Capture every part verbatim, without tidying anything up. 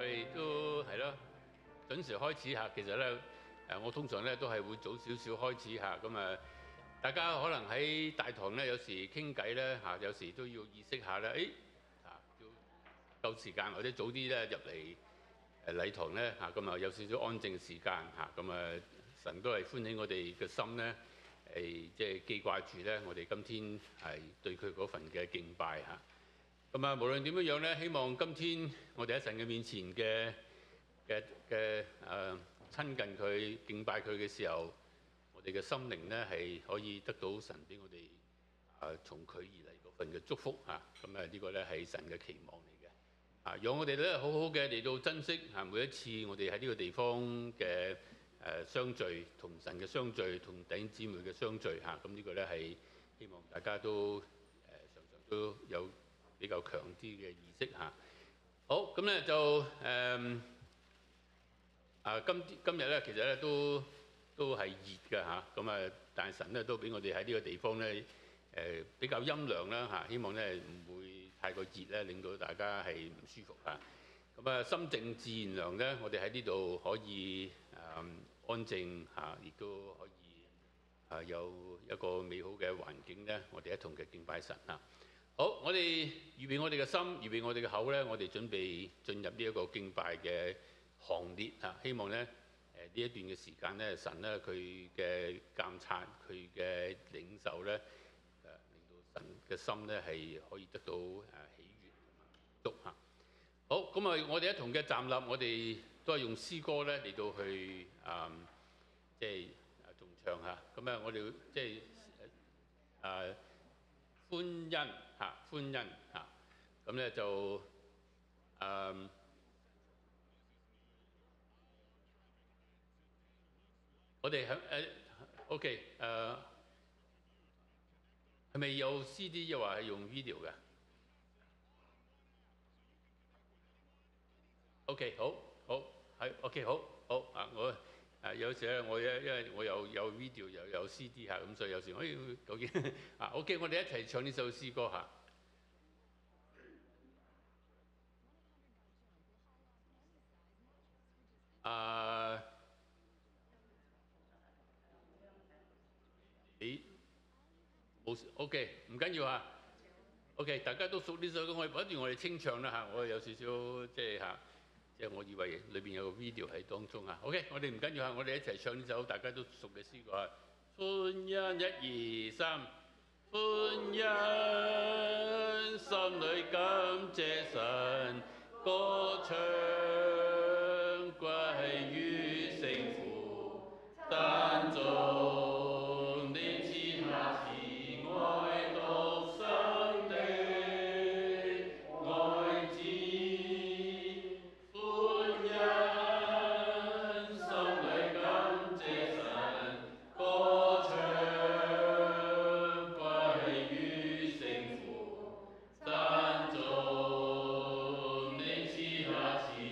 我哋都係咯，準時開始嚇。其實咧，誒我通常咧都係會早少少開始嚇。咁啊，大家可能喺大堂咧，有時傾偈咧嚇，有時都要意識下咧，誒嚇要夠時間或者早啲咧入嚟誒禮堂咧嚇。咁啊有少少安靜時間嚇。咁啊神都係歡喜我哋嘅心咧，誒即係記掛住咧，我哋今天係對佢嗰份嘅敬拜嚇。咁啊，無論點樣樣咧，希望今天我哋喺神嘅面前嘅嘅嘅誒親近佢、敬拜佢嘅時候，我哋嘅心靈咧係可以得到神俾我哋啊從佢而嚟嗰份嘅祝福嚇。咁啊，呢個咧係神嘅期望嚟嘅啊，讓我哋咧好好嘅嚟到珍惜嚇每一次我哋喺呢個地方嘅誒相聚，同神嘅相聚，同弟兄姊妹嘅相聚嚇。咁呢個咧係希望大家都誒常常都有比較強啲嘅意識嚇。好，咁咧就誒啊今今日咧其實咧都都係熱嘅嚇。咁啊，但係神咧都俾我哋喺呢個地方咧誒比較陰涼啦嚇。希望咧唔會太過熱咧，令到大家係唔舒服嚇。咁啊，心靜自然涼咧，我哋喺呢度可以誒安靜嚇，亦都可以啊有一個美好嘅環境咧，我哋一同嘅敬拜神啊！好，我哋預備我哋嘅心，預備我哋嘅口咧，我哋準備進入呢一個敬拜嘅行列啊！希望咧誒呢一段嘅時間咧，神咧佢嘅監察，佢嘅領袖咧誒，令到神嘅心咧係可以得到誒喜悅同埋滿足嚇。好，咁啊，我哋一同嘅站立，我哋都係用詩歌咧嚟到去誒，即係誒重唱嚇。咁啊，我哋即係誒。歡欣嚇，歡欣嚇，咁咧就誒、嗯，我哋響誒 OK 誒，係咪有 C D 又話係用 video 嘅 ？OK 好，好係 OK 好，好啊！我誒有時咧，我因因為我有有 video 又有 C D 嚇，咁所以有時我究竟啊 OK， 我哋一齊唱呢首詩歌嚇。啊，你冇 OK， 唔緊要嚇。OK， 大家都熟呢首歌，我一段我哋清唱啦嚇。我有少少即係嚇，即係我以為裏邊有個 video 喺當中啊。OK， 我哋唔緊要嚇，我哋一齊唱呢首大家都熟嘅詩歌啊。歡欣一二三，歡欣心裏感謝神，歌唱歸於聖父，讚頌你賜下慈愛獨生的愛子，歡欣心裏感謝神，歌唱歸於聖父，讚頌你賜下慈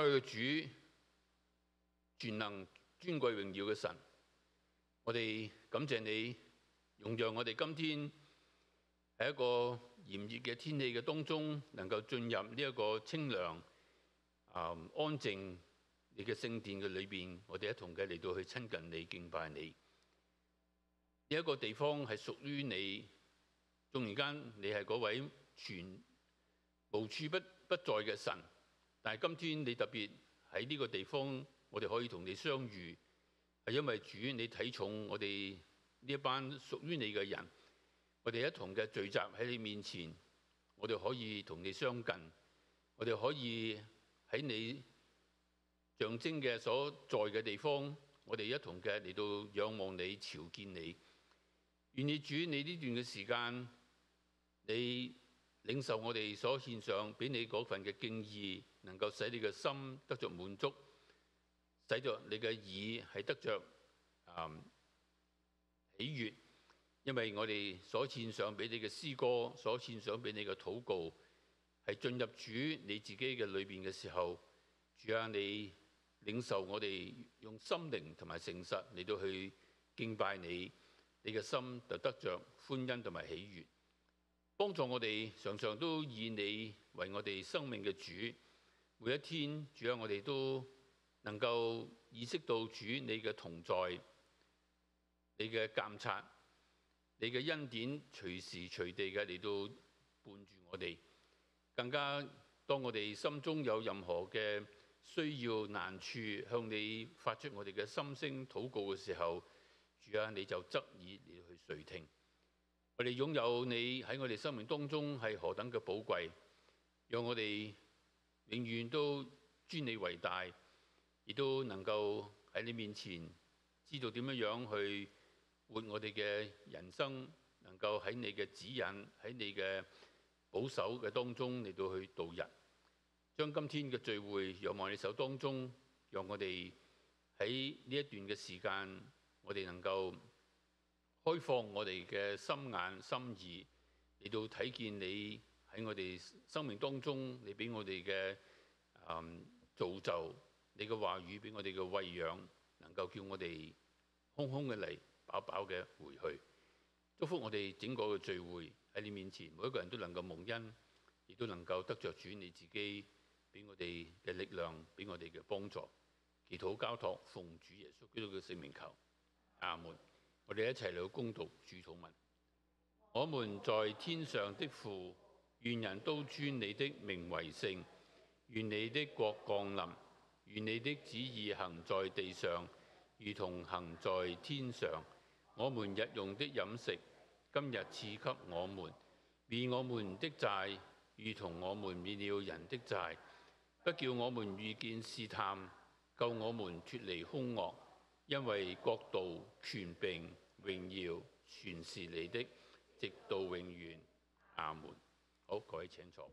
嘅主，全能尊貴榮耀嘅神，我哋感謝你，容讓我哋今天喺一個炎熱嘅天氣嘅當中，能夠進入呢一個清涼、啊、嗯、安靜你嘅聖殿嘅裏邊，我哋一同嘅嚟到去親近你、敬拜你。呢一個地方係屬於你，縱然間你係嗰位全無處不不在嘅神，但係今天你特別喺呢個地方，我哋可以同你相遇，係因為主你睇重我哋呢一班屬於你嘅人，我哋一同嘅聚集喺你面前，我哋可以同你相近，我哋可以喺你象徵嘅所在嘅地方，我哋一同嘅嚟到仰望你、朝見你。願你主你呢段嘅時間，你領受我哋所獻上俾你嗰份嘅敬意，能夠使你嘅心得着滿足，使着你嘅耳係得着、嗯、喜悅。因為我哋所獻上俾你嘅詩歌，所獻上俾你嘅禱告，係進入主你自己嘅裏邊嘅時候，主啊，你領受我哋用心靈同埋誠實嚟到去敬拜你，你嘅心就得着歡欣同埋喜悅，幫助我哋常常都以你為我哋生命嘅主。每一天，主啊，我哋都能夠意識到主你嘅同在，你嘅監察，你嘅恩典隨時隨地嘅嚟到伴住我哋。更加當我哋心中有任何嘅需要難處，向你發出我哋嘅心聲禱告嘅時候，主啊，你就側耳嚟去垂聽。我哋擁有你喺我哋生命當中係何等嘅寶貴，讓我哋永遠都尊你為大，亦都能夠喺你面前知道點樣樣去活我哋嘅人生，能夠喺你嘅指引、喺你嘅保守嘅當中嚟到去度日。將今天嘅聚會仰望你手當中，讓我哋喺呢一段嘅時間，我哋能夠開放我哋嘅心眼心意，嚟到睇見你喺我哋生命當中，你俾我哋嘅嗯造就，你嘅話語俾我哋嘅餵養，能夠叫我哋空空嘅嚟，飽飽嘅回去。祝福我哋整個嘅聚會喺你面前，每一個人都能夠蒙恩，亦都能夠得着主你自己俾我哋嘅力量，俾我哋嘅幫助。祈禱交託，奉主耶穌基督嘅聖名求，阿門。我哋一齊嚟恭讀主禱文。我們在天上的父，願人都尊你的名為聖。願你的國降臨。願你的旨意行在地上，如同行在天上。我們日用的飲食，今日賜給我們，免我們的債，如同我們免了人的債。不叫我們遇見試探，救我們脫離兇惡。因為國度、權柄、榮耀，全是你的，直到永遠。阿門。好，各位請坐。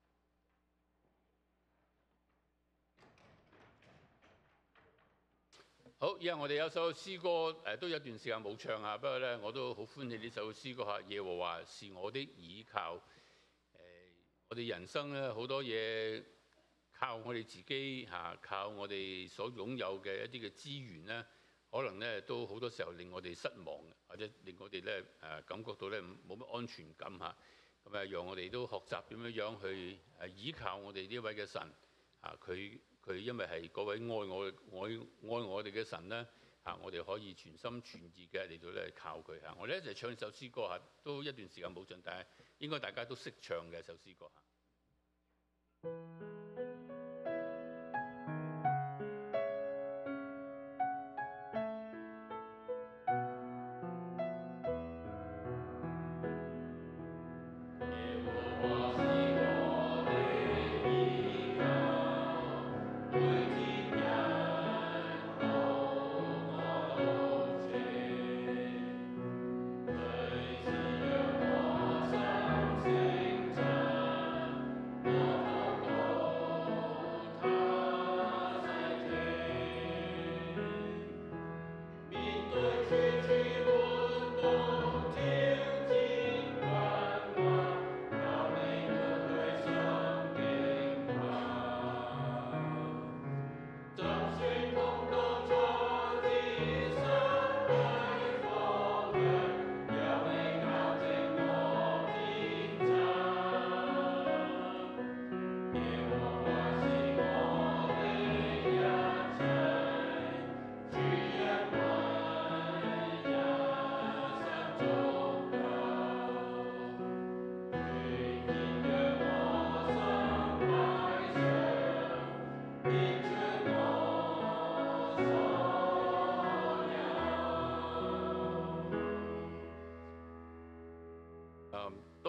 好，而家我哋有首詩歌，誒都有一段時間冇唱啊。不過咧，我都好歡喜呢首詩歌嚇。耶和華是我的倚靠。誒，我哋人生咧好多嘢靠我哋自己嚇，靠我哋所擁有嘅一啲嘅資源咧，可能咧都好多時候令我哋失望，或者令我哋咧誒感覺到咧冇乜安全感嚇。咁啊，讓我哋都學習點樣樣去誒倚靠我哋呢位嘅神嚇，佢。佢因為係嗰位愛我愛愛我哋嘅神咧嚇，我哋可以全心全意嘅嚟到咧靠佢嚇。我哋一齊唱首詩歌嚇，都一段時間冇唱，但係應該大家都識唱嘅首詩歌嚇。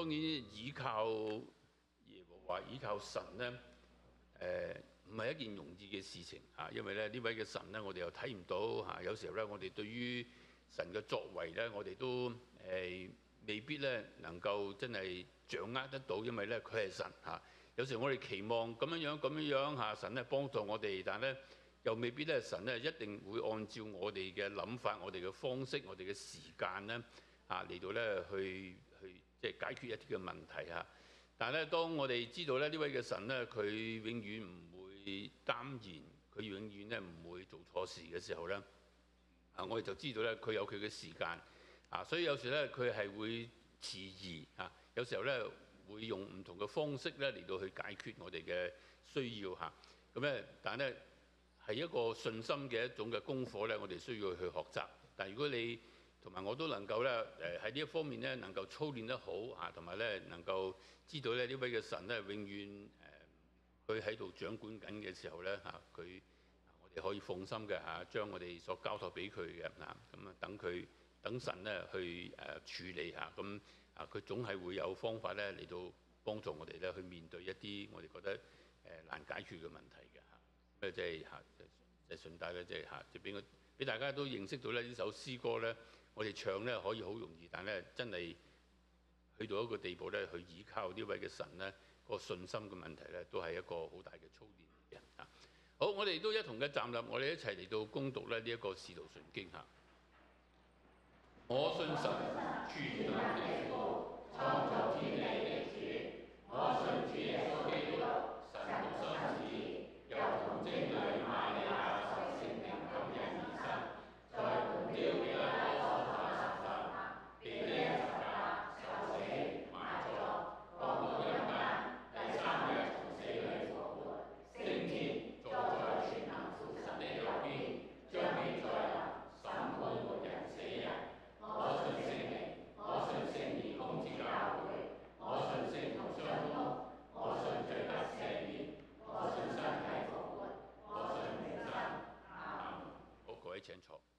當然倚靠耶和華、倚靠神咧，誒唔係一件容易嘅事情嚇，因為咧呢位嘅神咧，我哋又睇唔到嚇。有時候咧，我哋對於神嘅作為咧，我哋都誒、呃、未必咧能夠真係掌握得到，因為咧佢係神嚇。有時我哋期望咁樣樣咁樣樣嚇，神咧幫助我哋，但係咧又未必咧神咧一定會按照我哋嘅諗法、我哋嘅方式、我哋嘅時間咧嚇嚟到咧去去即係解決一啲嘅問題嚇。但係咧，當我哋知道咧呢位嘅神咧，佢永遠唔會耽延，佢永遠咧唔會做錯事嘅時候咧，啊，我哋就知道咧佢有佢嘅時間啊，所以有時咧佢係會遲疑啊，有時候咧會用唔同嘅方式咧嚟到去解決我哋嘅需要嚇。咁咧，但係咧係一個信心嘅一種嘅功課咧，我哋需要去學習。但係如果你同埋我都能夠咧，誒喺呢一方面咧，能夠操練得好嚇，同埋咧能夠知道咧呢位嘅神咧，永遠誒佢喺度掌管緊嘅時候咧嚇，佢我哋可以放心嘅嚇，將我哋所交託俾佢嘅嗱，咁啊等佢等神咧去誒處理嚇，咁啊佢總係會有方法咧嚟到幫助我哋咧去面對一啲我哋覺得誒難解決嘅問題嘅嚇，咁即係嚇即係順帶咧即係嚇，即係俾我俾大家都認識到咧呢首詩歌咧。我哋唱咧可以好容易，但咧真係去到一個地步咧，去依靠呢位嘅神咧，個信心嘅問題咧，都係一個好大嘅操練嘅嚇。好，我哋都一同嘅站立，我哋一齊嚟到攻讀咧呢一個使徒信經嚇。我信神，全能的父，創造天地的主。我信主耶穌基督，神獨生子，由童貞女瑪利亞受聖靈感孕而生，在本丟彼拉多所受十架，被釘十架，受死，埋葬，降到陰間，第三日從死裏復活，升天，坐在全能父神的右邊，將要再臨，審判活人死人。我信聖靈，我信聖而公之教會，我信聖徒相通，我信罪得赦免，我信身體復活，我信永生。阿門。好，各位請坐。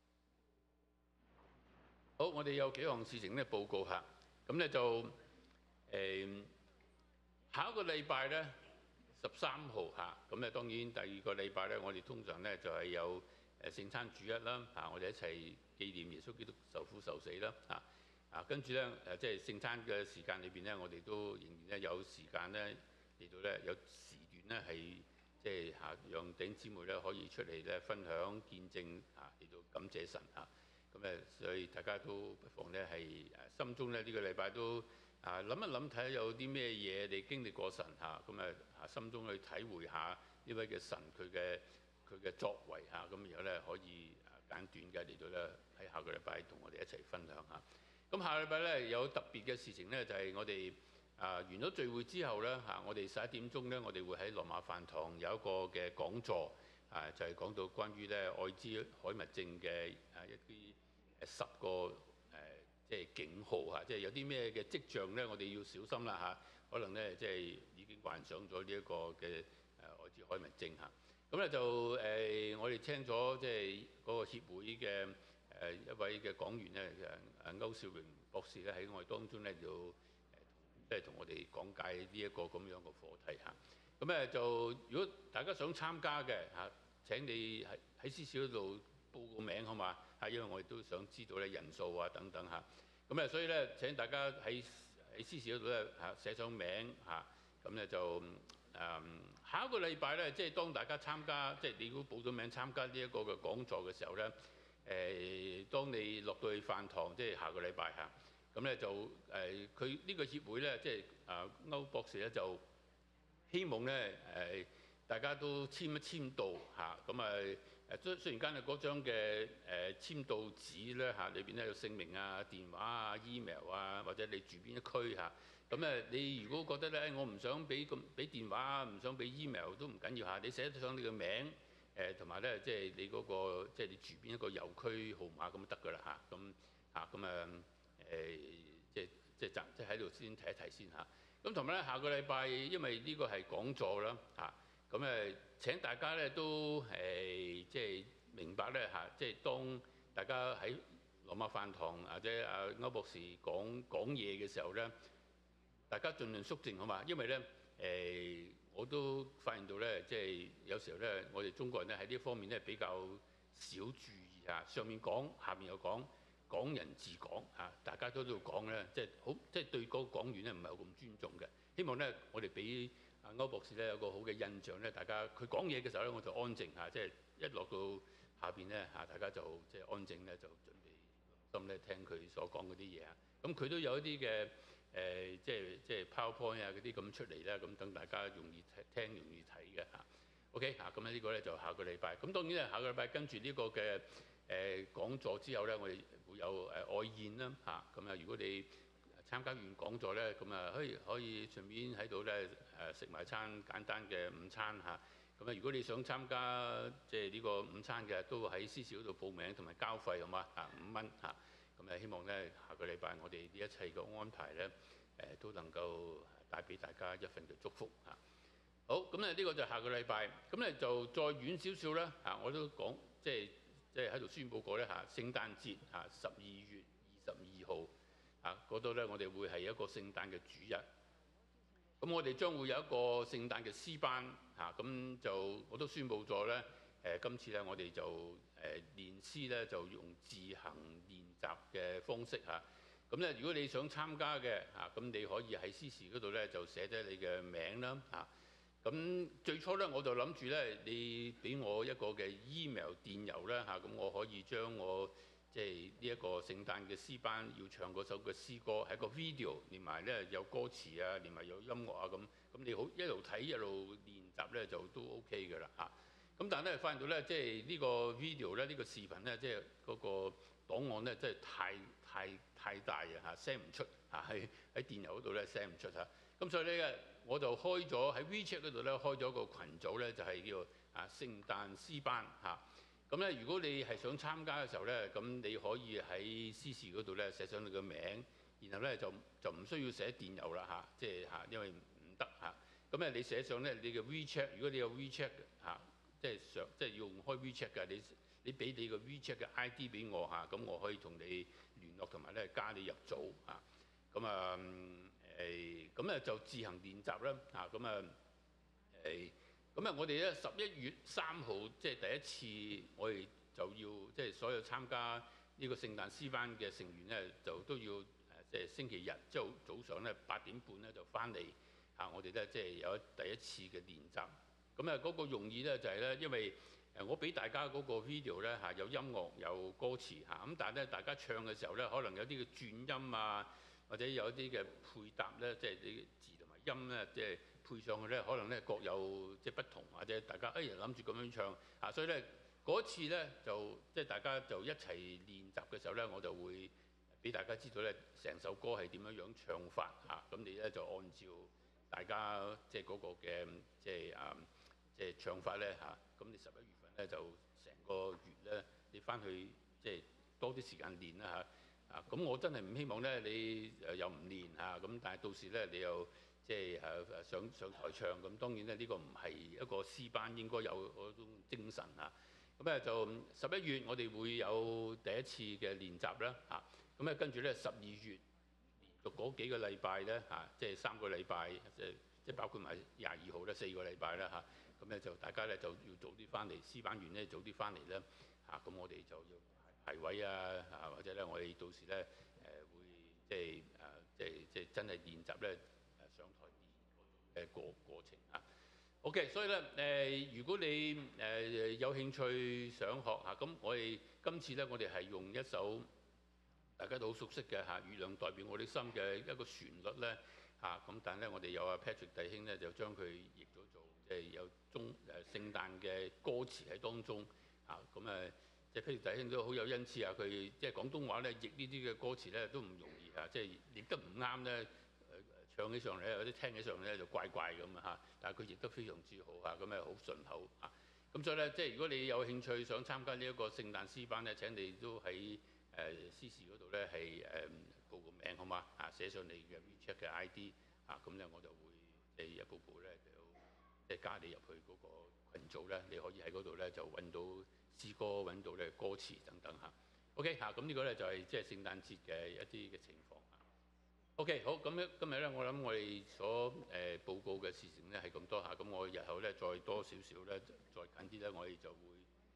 好，我哋有幾項事情咧報告下，咁咧就誒、呃、下一個禮拜咧十三號嚇，咁咧當然第二個禮拜咧，我哋通常咧就係有誒聖餐主日啦嚇，我哋一齊紀念耶穌基督受苦受死啦嚇啊，跟住咧誒即係聖餐嘅時間裏邊咧，我哋都仍然咧有時間咧嚟到咧有時段咧係即係嚇讓弟兄姊妹咧可以出嚟咧分享見證嚇嚟到感謝神嚇。咁誒，所以大家都不妨咧係誒心中咧呢個禮拜都啊諗一諗睇下有啲咩嘢你經歷過神嚇，咁誒啊心中去體會下呢位嘅神佢嘅佢嘅作為嚇，咁然後咧可以誒簡短嘅嚟到咧喺下個禮拜同我哋一齊分享下。咁下個禮拜咧有特別嘅事情咧，就係我哋啊完咗聚會之後咧嚇，我哋十一點鐘咧，我哋會喺羅馬飯堂有一個嘅講座。啊，就係、是、講到關於咧愛滋海默症嘅啊一啲誒十個誒即係警號嚇，即係有啲咩嘅跡象咧，我哋要小心啦嚇。可能咧即係已經患上咗呢一個嘅誒愛滋海默症嚇。咁咧就誒、呃、我哋聽咗即係嗰個協會嘅誒、呃、一位嘅講員咧誒誒歐少榮博士咧喺我哋當中咧就誒即係同我哋講解呢一個咁樣嘅課題嚇。咁咧就如果大家想參加嘅嚇，請你喺喺司事嗰度報個名好嘛嚇，因為我哋都想知道咧人數啊等等嚇。咁咧所以咧請大家喺喺司事嗰度咧嚇寫上名嚇，咁咧就誒、嗯、下一個禮拜咧，即係當大家參加，即係你如果報咗名參加呢一個嘅講座嘅時候咧，誒、呃、當你落到去飯堂，即係下個禮拜嚇，咁咧就誒佢呢個協會咧，即係啊歐博士咧就。希望咧誒，大家都簽一簽到嚇，咁啊誒，雖雖然間啊嗰張嘅誒簽到紙咧嚇，裏邊咧有姓名啊、電話啊、email 啊，或者你住邊一區嚇，咁誒你如果覺得咧，我唔想俾咁俾電話，唔想俾 email 都唔緊要嚇，你寫得上你嘅名誒，同埋咧即係你嗰個即係你住邊一個郵區號碼咁就得㗎啦嚇，咁嚇咁啊誒，即係即係即係喺度先提一提先嚇。咁同埋咧，下個禮拜因為呢個係講座啦嚇，咁誒請大家咧都誒即係明白咧嚇，即係當大家喺羅馬飯堂或者阿歐博士講講嘢嘅時候咧， 大家盡量肅靜好嘛，因為咧誒、呃、我都發現到咧，即係有時候咧，我哋中國人咧喺呢方面咧比較少注意啊，上面講，下面又講，港人治港啊，大家都喺度講咧，即係好，即係對嗰個講員咧唔係好咁尊重嘅。希望咧我哋俾阿歐博士咧有個好嘅印象咧，大家佢講嘢嘅時候咧，我就安靜嚇，即係一落到下邊咧嚇，大家就即係安靜咧，就準備心咧聽佢所講嗰啲嘢啊。咁佢都有一啲嘅。誒、呃、即係即係 PowerPoint 啊嗰啲咁出嚟咧，咁等大家容易聽容易睇嘅嚇。OK 嚇，咁咧呢個咧就下個禮拜。咁當然咧下個禮拜跟住呢個嘅誒、呃、講座之後咧，我哋會有誒外宴啦嚇。咁啊，如果你參加完講座咧，咁啊可以可以順便喺度咧誒食埋餐簡單嘅午餐嚇。咁啊，如果你想參加即係呢個午餐嘅，都喺司事嗰度報名同埋交費好嘛嚇，五蚊嚇。咁誒希望咧下個禮拜我哋呢一切嘅安排咧誒都能夠帶俾大家一份嘅祝福嚇。好，咁咧呢個就下個禮拜，咁咧就再遠少少啦嚇，我都講即係即係喺度宣佈過咧嚇，聖誕節嚇十二月二十二號嚇嗰度咧，我哋會係一個聖誕嘅主日。咁我哋將會有一個聖誕嘅詩班嚇，咁就我都宣佈咗咧誒，今次咧我哋就誒練詩咧就用自行練習嘅方式嚇。咁咧如果你想參加嘅嚇，咁你可以喺司事嗰度咧就寫低你嘅名啦嚇。咁最初咧我就諗住咧，你俾我一個嘅 email 電郵咧嚇，咁我可以將我即係呢一個聖誕嘅詩班要唱嗰首嘅詩歌，係一個 video，連埋咧有歌詞啊，連埋有音樂啊咁。咁你好一路睇一路練習咧就都 OK 嘅啦嚇。咁但係咧發現到咧，即係呢個 video 咧，呢個視頻咧，即係嗰個檔案咧，真係太太太大啊嚇 ，send 唔出嚇，喺喺電郵嗰度咧 send 唔出嚇。咁所以咧，我就開咗喺 WeChat 嗰度咧開咗個群組咧，就係叫啊聖誕詩班嚇。咁咧，如果你係想參加嘅時候咧，咁你可以喺司事嗰度咧寫上你個名，然後咧就就唔需要寫電郵啦嚇，即係嚇，因為唔得嚇。咁咧你寫上咧你嘅 WeChat，如果你有 WeChat 嚇。即係上，即係要用開 WeChat 嘅，你你俾你個 WeChat 嘅 I D 俾我嚇，咁我可以同你聯絡同埋咧加你入組嚇。咁啊誒，咁咧就自行練習啦嚇。咁啊誒，咁啊我哋咧十一月三號即係第一次，我哋就要即係所有參加呢個聖誕詩班嘅成員咧，就都要誒即係星期日朝早上咧八點半咧就翻嚟嚇，我哋咧即係有第一次嘅練習。咁啊，嗰個用意咧就係咧，因為誒我俾大家嗰個 video 咧嚇有音樂有歌詞嚇，咁但係咧大家唱嘅時候咧，可能有啲嘅轉音啊，或者有一啲嘅配搭咧，即係啲字同埋音咧，即係配上去咧，可能咧各有即係不同，或者大家哎呀諗住咁樣唱嚇，所以咧嗰次咧就即係大家就一齊練習嘅時候咧，我就會俾大家知道咧成首歌係點樣樣唱法嚇，咁你咧就按照大家即係嗰個嘅即係啊。即係唱法咧嚇，咁你十一月份咧就成個月咧，你翻去即係多啲時間練啦嚇。啊，咁我真係唔希望咧你誒又唔練嚇，咁但係到時咧你又即係誒誒上上台唱，咁當然咧呢個唔係一個詩班應該有嗰種精神嚇。咁咧就十一月我哋會有第一次嘅練習啦嚇，咁咧跟住咧十二月連續嗰幾個禮拜咧嚇，即係三個禮拜即係即係包括埋廿二號咧四個禮拜啦嚇。咁咧就大家咧就要早啲翻嚟，詩班員咧早啲翻嚟咧嚇，咁我哋就要排位啊嚇，或者咧我哋到時咧誒會即係誒即係即係真係練習咧誒上台練嘅過過程啊。OK， 所以咧誒，如果你誒有興趣想學嚇，咁我哋今次咧我哋係用一首大家都好熟悉嘅嚇《月亮代表我的心》嘅一個旋律咧嚇，咁但係咧我哋有阿 Patrick 弟兄咧就將佢譯咗做。即係有中誒聖誕嘅歌詞喺當中啊，咁誒即係譬如弟兄都好有恩賜啊，佢即係廣東話咧譯呢啲嘅歌詞咧都唔容易啊，即係譯得唔啱咧誒唱起上嚟咧，有啲聽起上嚟咧就怪怪咁啊嚇，但係佢譯得非常之好嚇，咁誒好順口啊，咁所以咧即係如果你有興趣想參加呢一個聖誕詩班咧，請你都喺誒司事嗰度咧係誒報個名好嘛啊，寫上你嘅 WeChat 嘅 I D 啊，咁咧我就會誒一步步咧就。即係加你入去嗰個羣組咧，你可以喺嗰度咧就揾到詩歌、揾到咧歌詞等等嚇。OK 嚇，咁呢個咧就係即係聖誕節嘅一啲嘅情況嚇。 OK， 好，咁咧今日咧，我諗我哋所誒、呃、報告嘅事情咧係咁多嚇，咁我日後咧再多少少咧，再近啲咧，我哋就會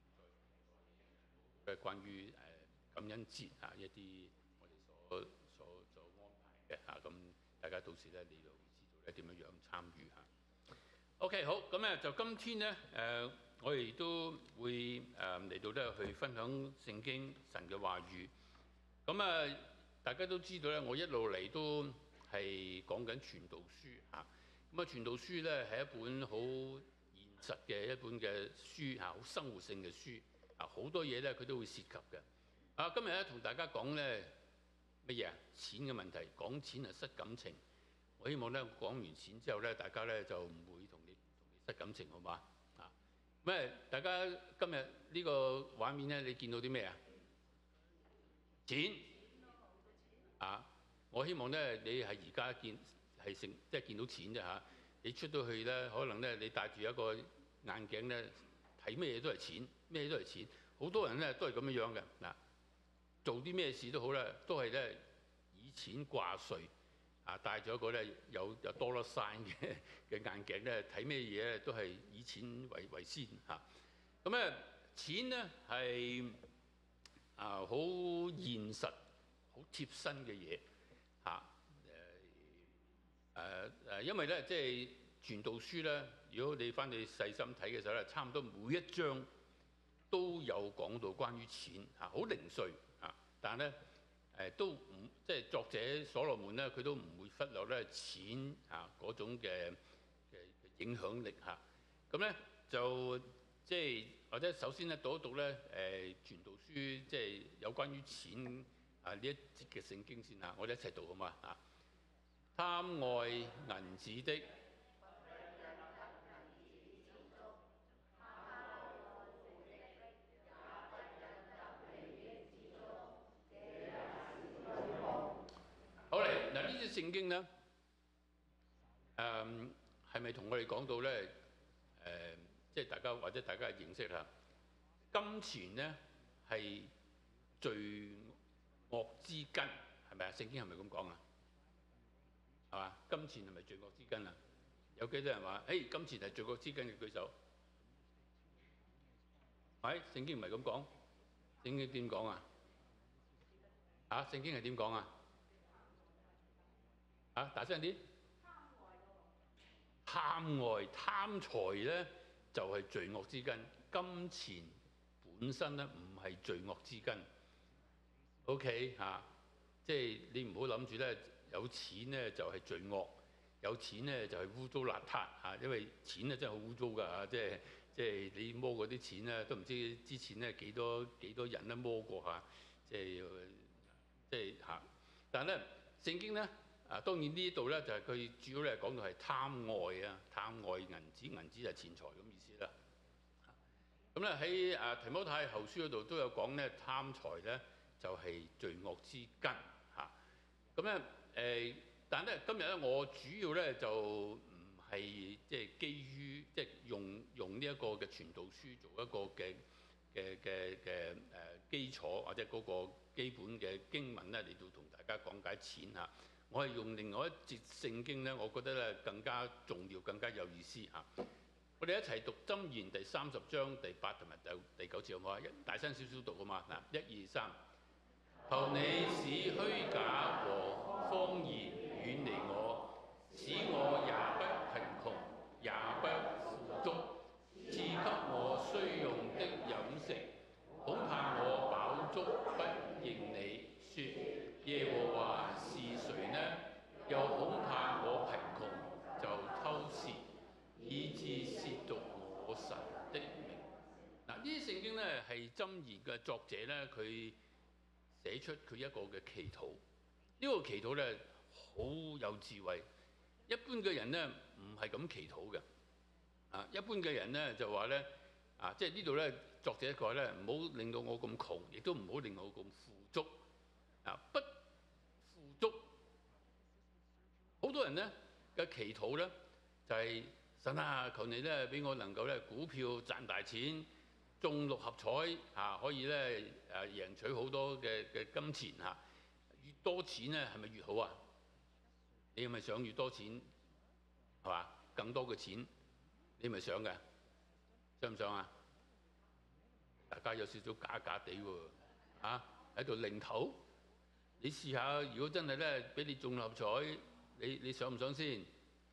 誒關於誒、呃、感恩節嚇一啲我哋所所所安排嘅嚇，咁大家到時咧你就會知道咧點樣樣參與嚇。OK， 好，咁咧就今天咧誒、呃，我哋都會誒嚟、呃、到咧去分享聖經神嘅話語，咁啊。大家都知道咧，我一路嚟都係講緊傳道書嚇。咁啊，傳道書咧係一本好現實嘅一本嘅書嚇，好生活性嘅書啊，好多嘢咧佢都會涉及嘅。啊，今日咧同大家講咧乜嘢啊？錢嘅問題，講錢係失感情。我希望咧講完錢之後咧，大家咧就唔會同你同你失感情，好嘛？啊，咩？大家今日呢個畫面咧，你見到啲咩啊？錢。啊！我希望咧，你係而家見係成即係見到錢啫嚇。你出到去咧，可能咧你戴住一個眼鏡咧，睇咩嘢都係錢，咩嘢都係錢。好多人咧都係咁樣樣嘅嗱，做啲咩事都好咧，都係咧以錢掛帥啊！戴咗一個咧有有 dollar sign 嘅嘅眼鏡咧，睇咩嘢咧都係以錢為為先嚇。咁咧錢咧係啊好現實。好貼身嘅嘢嚇誒誒誒，因為咧即係傳道書咧，如果你翻去細心睇嘅時候咧，差唔多每一章都有講到關於錢嚇，好零碎嚇，但係咧誒都唔即係作者所羅門咧，佢都唔會忽略咧錢嚇嗰種嘅嘅影響力嚇。咁咧就即係或者首先咧讀一讀咧誒傳道書，即係有關於錢。啊！呢一節嘅聖經先啊，我哋一齊讀好嘛啊！貪愛銀子的，好嚟嗱，呢節聖經咧，誒係咪同我哋講到咧？誒、呃，即係大家或者大家嘅認識啦，金錢咧係最惡之根，係咪啊？聖經係咪咁講啊？係嘛？金錢係咪罪惡之根啊？有幾多人話：誒，金錢係罪惡之根嘅舉手？係，聖經唔係咁講。聖經點講啊？嚇，聖經係點講啊？嚇，大聲啲！貪愛貪財咧，就係罪惡之根。金錢本身咧唔係罪惡之根。O.K. 嚇、啊，即係你唔好諗住咧，有錢咧就係罪惡，有錢咧就係污糟邋遢嚇。因為錢咧真係好污糟㗎嚇，即係即係你摸嗰啲錢咧，都唔知之前咧幾多幾多人咧摸過嚇，即係即係嚇。但係咧，聖經咧啊，當然呢度咧就係佢主要咧講到係貪愛啊，貪愛銀子，銀子就係錢財咁意思啦。咁咧喺啊提摩太後書嗰度都有講咧，貪財咧就係罪惡之根嚇。咁咧誒，但係咧今日咧我主要咧就唔係即係基於即係用用呢一個嘅傳道書做一個嘅嘅嘅嘅誒基礎或者嗰個基本嘅經文咧嚟到同大家講解錢嚇。我係用另外一節聖經咧，我覺得咧更加重要、更加有意思嚇。我哋一齊讀箴言第三十章第八同埋第第九節好唔好啊？大聲少少讀好嘛？嗱，一二三，求你使虛假和謊言遠離我，使我也不貧窮，也不富足，賜給我需用的飲食，恐怕我飽足不認你，說耶和華是誰呢？又恐怕我貧窮就偷竊，以致褻瀆我神的名。嗱，呢啲聖經咧係箴言嘅作者咧，佢寫出佢一個嘅祈禱。呢、這個祈禱咧好有智慧。一般嘅人咧唔係咁祈禱嘅。啊，一般嘅人咧就話咧啊，即係呢度咧作者講咧，唔好令到我咁窮，亦都唔好令我咁富足。啊，不富足。好多人咧嘅祈禱咧就係、是、神啊，求你咧俾我能夠咧股票賺大錢，中六合彩嚇可以咧誒贏取好多嘅嘅金錢嚇，越多錢咧係咪越好啊？ 你係咪想越多錢係嘛？更多嘅錢，你係咪想嘅？想唔想啊？大家有少少假假地喎，啊喺度擰頭。你試下，如果真係咧俾你中六合彩，你你想唔想先？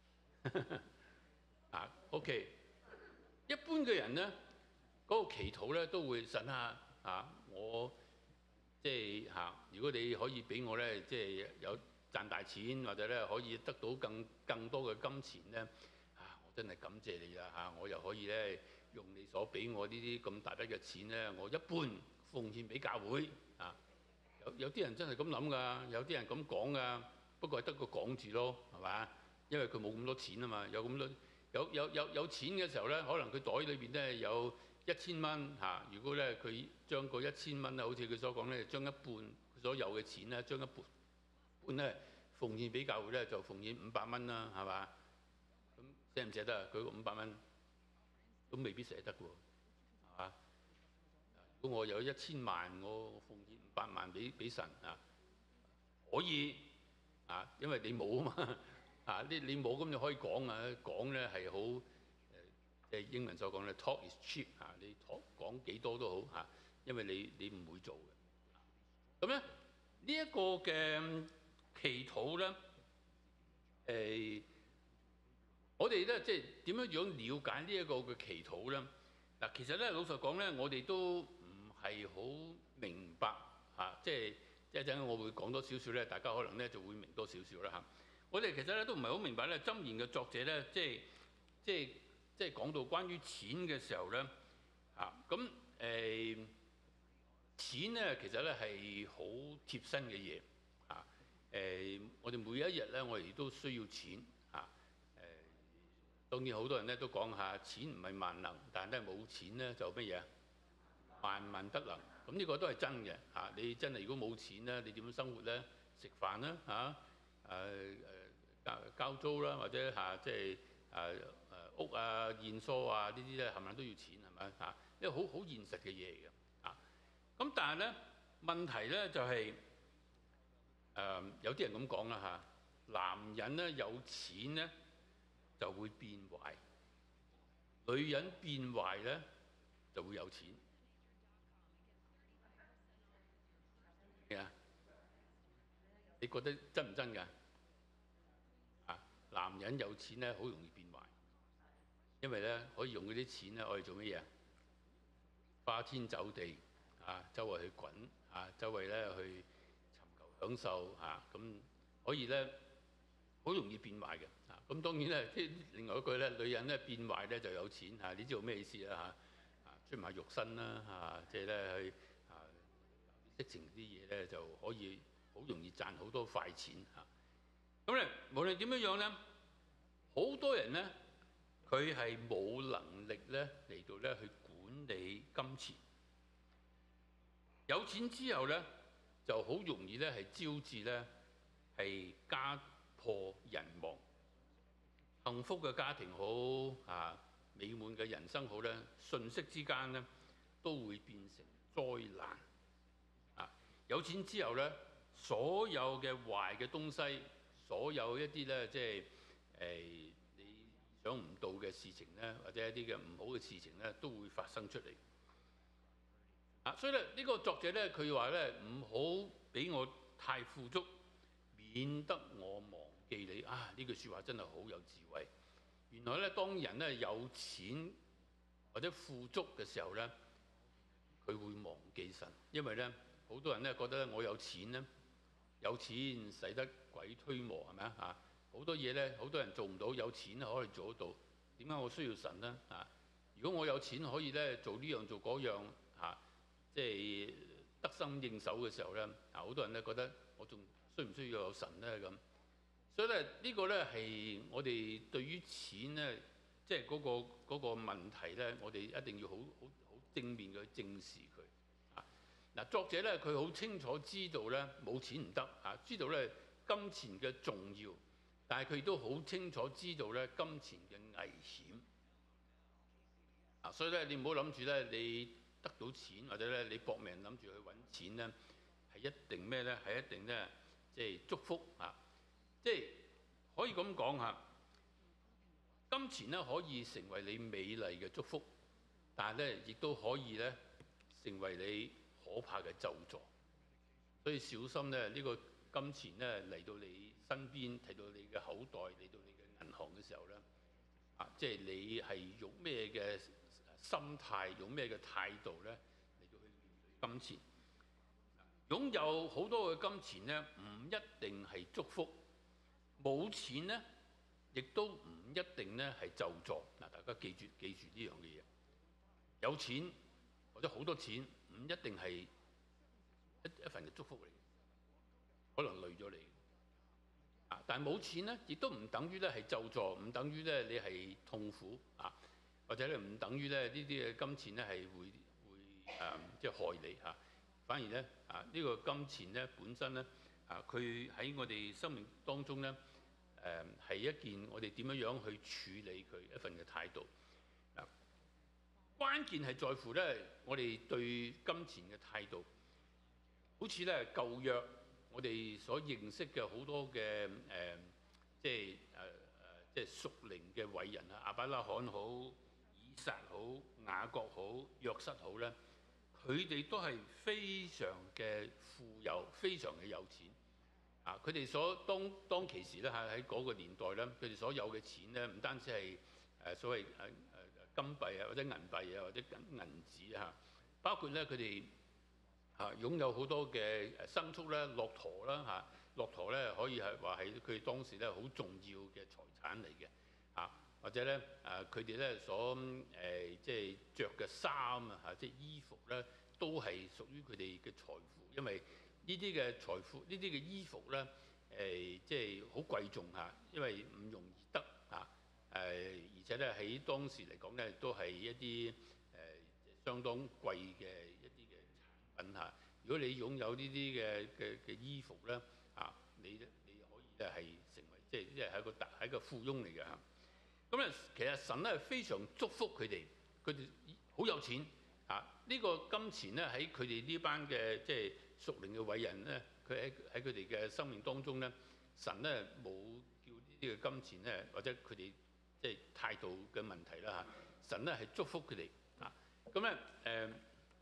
啊 ，OK。一般嘅人咧，嗰、那個祈禱咧都會神啊啊！我即係嚇、啊，如果你可以俾我咧，即係有賺大錢，或者咧可以得到更更多嘅金錢咧，啊！我真係感謝你啦嚇、啊！我又可以咧用你所俾我呢啲咁大筆嘅錢咧，我一半奉獻俾教會啊！有有啲人真係咁諗㗎，有啲人咁講㗎，不過係得個講字咯，係嘛？因為佢冇咁多錢啊嘛，有咁多。有有有有錢嘅時候咧，可能佢袋裏邊咧有一千蚊嚇。如果咧佢將個一千蚊啊，好似佢所講咧，將一半所有嘅錢咧，將一半半咧奉獻俾教會咧，就奉獻五百蚊啦，係嘛？咁捨唔捨得啊？佢個五百蚊都未必捨得喎，係嘛？如果我有一千萬，我奉獻五百萬俾俾神啊，可以啊，因為你冇啊嘛。啊！你你冇咁就可以講啊，講咧係好誒，即係英文所講咧 talk is cheap 嚇，你 talk 講幾多都好嚇，因為你你唔會做嘅。咁咧呢一個嘅祈禱咧，誒，我哋咧即係點樣樣了解呢一個嘅祈禱咧？嗱，其實咧老實講咧，我哋都唔係好明白嚇，即係一陣我會講多少少咧，大家可能咧就會明多少少啦嚇。我哋其實咧都唔係好明白咧，箴言嘅作者咧，即係即係即係講到關於錢嘅時候咧，啊咁誒錢咧其實咧係好貼身嘅嘢，啊誒我哋每一日咧我哋都需要錢，啊誒當然好多人咧都講下錢唔係萬能，但係咧冇錢咧就乜嘢萬萬不能，咁呢個都係真嘅，嚇你真係如果冇錢咧，你點樣生活咧？食飯啦嚇。誒誒交交租啦，或者嚇即係誒誒屋啊、現疏啊呢啲咧，係咪都要錢係咪嚇？因為好好現實嘅嘢嚟嘅啊。咁但係咧問題咧就係、是、誒、呃、有啲人咁講啦嚇，男人咧有錢咧就會變壞，女人變壞咧就會有錢。係啊，你覺得真唔真㗎？男人有錢咧，好容易變壞，因為咧可以用嗰啲錢咧，我哋做乜嘢？花天酒地啊，周圍去滾啊，周圍咧去尋求享受啊，咁可以咧好容易變壞嘅啊。咁當然咧，即係另外一句咧，女人咧變壞咧就有錢嚇，你知道咩意思啦嚇？啊，出賣肉身啦嚇，即係咧去啊色情啲嘢咧就可以好容易賺好多快錢嚇。咁咧，無論點樣樣咧，好多人咧，佢係冇能力咧嚟到咧去管理金錢。有錢之後咧，就好容易咧係招致咧係家破人亡。幸福嘅家庭好啊，美滿嘅人生好咧，瞬息之間咧都會變成災難。啊，有錢之後咧，所有嘅壞嘅東西。所有一啲咧，即係誒你想唔到嘅事情咧，或者一啲嘅唔好嘅事情咧，都會發生出嚟。啊，所以咧呢個作者咧，佢話咧唔好俾我太富足，免得我忘記你。啊，呢句説話真係好有智慧。原來咧，當人咧有錢或者富足嘅時候咧，佢會忘記神，因為咧好多人咧覺得咧我有錢咧。有錢使得鬼推磨係咪啊？嚇，好多嘢咧，好多人做唔到，有錢可以做得到。點解我需要神咧？啊，如果我有錢可以咧做呢樣做嗰樣嚇，即係得心應手嘅時候咧，啊，好多人咧覺得我仲需唔需要有神咧咁？所以咧呢個咧係我哋對於錢咧，即係嗰個嗰個問題咧，我哋一定要好好好正面去正視佢。嗱，作者咧佢好清楚知道咧冇錢唔得啊，知道咧金錢嘅重要，但係佢亦都好清楚知道咧金錢嘅危險啊，所以咧你唔好諗住咧你得到錢或者咧你搏命諗住去揾錢咧係一定咩咧？係一定咧即係祝福啊！即係可以咁講下，金錢咧可以成為你美麗嘅祝福，但係咧亦都可以咧成為你可怕嘅咒詛。所以小心咧，呢個金錢咧嚟到你身邊，睇到你嘅口袋，嚟到你嘅銀行嘅時候咧，啊，即係你係用咩嘅心態，用咩嘅態度咧嚟到去面對金錢。擁有好多嘅金錢咧，唔一定係祝福；冇錢咧，亦都唔一定咧係咒詛。嗱，大家記住記住呢樣嘅嘢。有錢或者好多錢，唔一定係一一份嘅祝福嚟嘅，可能累咗你。啊，但係冇錢咧，亦都唔等於咧係咒詛，唔等於咧你係痛苦啊，或者咧唔等於咧呢啲嘅金錢咧係會會誒即係害你嚇。反而咧啊，呢個金錢咧本身咧啊，佢喺我哋生命當中咧誒係一件我哋點樣樣去處理佢一份嘅態度。嗱，關鍵係在乎咧我哋對金錢嘅態度。好似咧舊約我哋所認識嘅好多嘅誒、呃，即係誒誒，即係屬靈嘅偉人啊，亞伯拉罕好、以撒好、雅各好、約瑟好咧。佢哋都係非常嘅富有，非常嘅有錢啊！佢哋所當當其時咧，喺喺嗰個年代咧，佢哋所有嘅錢咧，唔單止係誒所謂誒誒金幣啊，或者銀幣啊，或者銀銀紙啊，包括咧佢哋嚇擁有好多嘅誒牲畜咧，駱駝啦嚇，駱駝咧可以係話係佢當時咧好重要嘅財產嚟嘅啊。或者咧誒佢哋咧所誒、呃、即係着嘅衫啊嚇，即係衣服咧，都係屬於佢哋嘅財富，因為呢啲嘅財富、呢啲嘅衣服咧誒、呃、即係好貴重嚇，因為唔容易得嚇誒、呃，而且咧喺當時嚟講咧，都係一啲誒、呃、相當貴嘅一啲嘅產品嚇。如果你擁有呢啲嘅嘅嘅衣服咧啊，你你可以咧係成為即係即係係一個大係一個富翁嚟嘅嚇。咁咧，其實神咧係非常祝福佢哋，佢哋好有錢啊！呢、這個金錢咧喺佢哋呢班嘅即係屬靈嘅偉人咧，佢喺喺佢哋嘅生命當中咧，神咧冇叫呢啲嘅金錢咧，或者佢哋即係態度嘅問題啦嚇。神咧係祝福佢哋啊！咁咧誒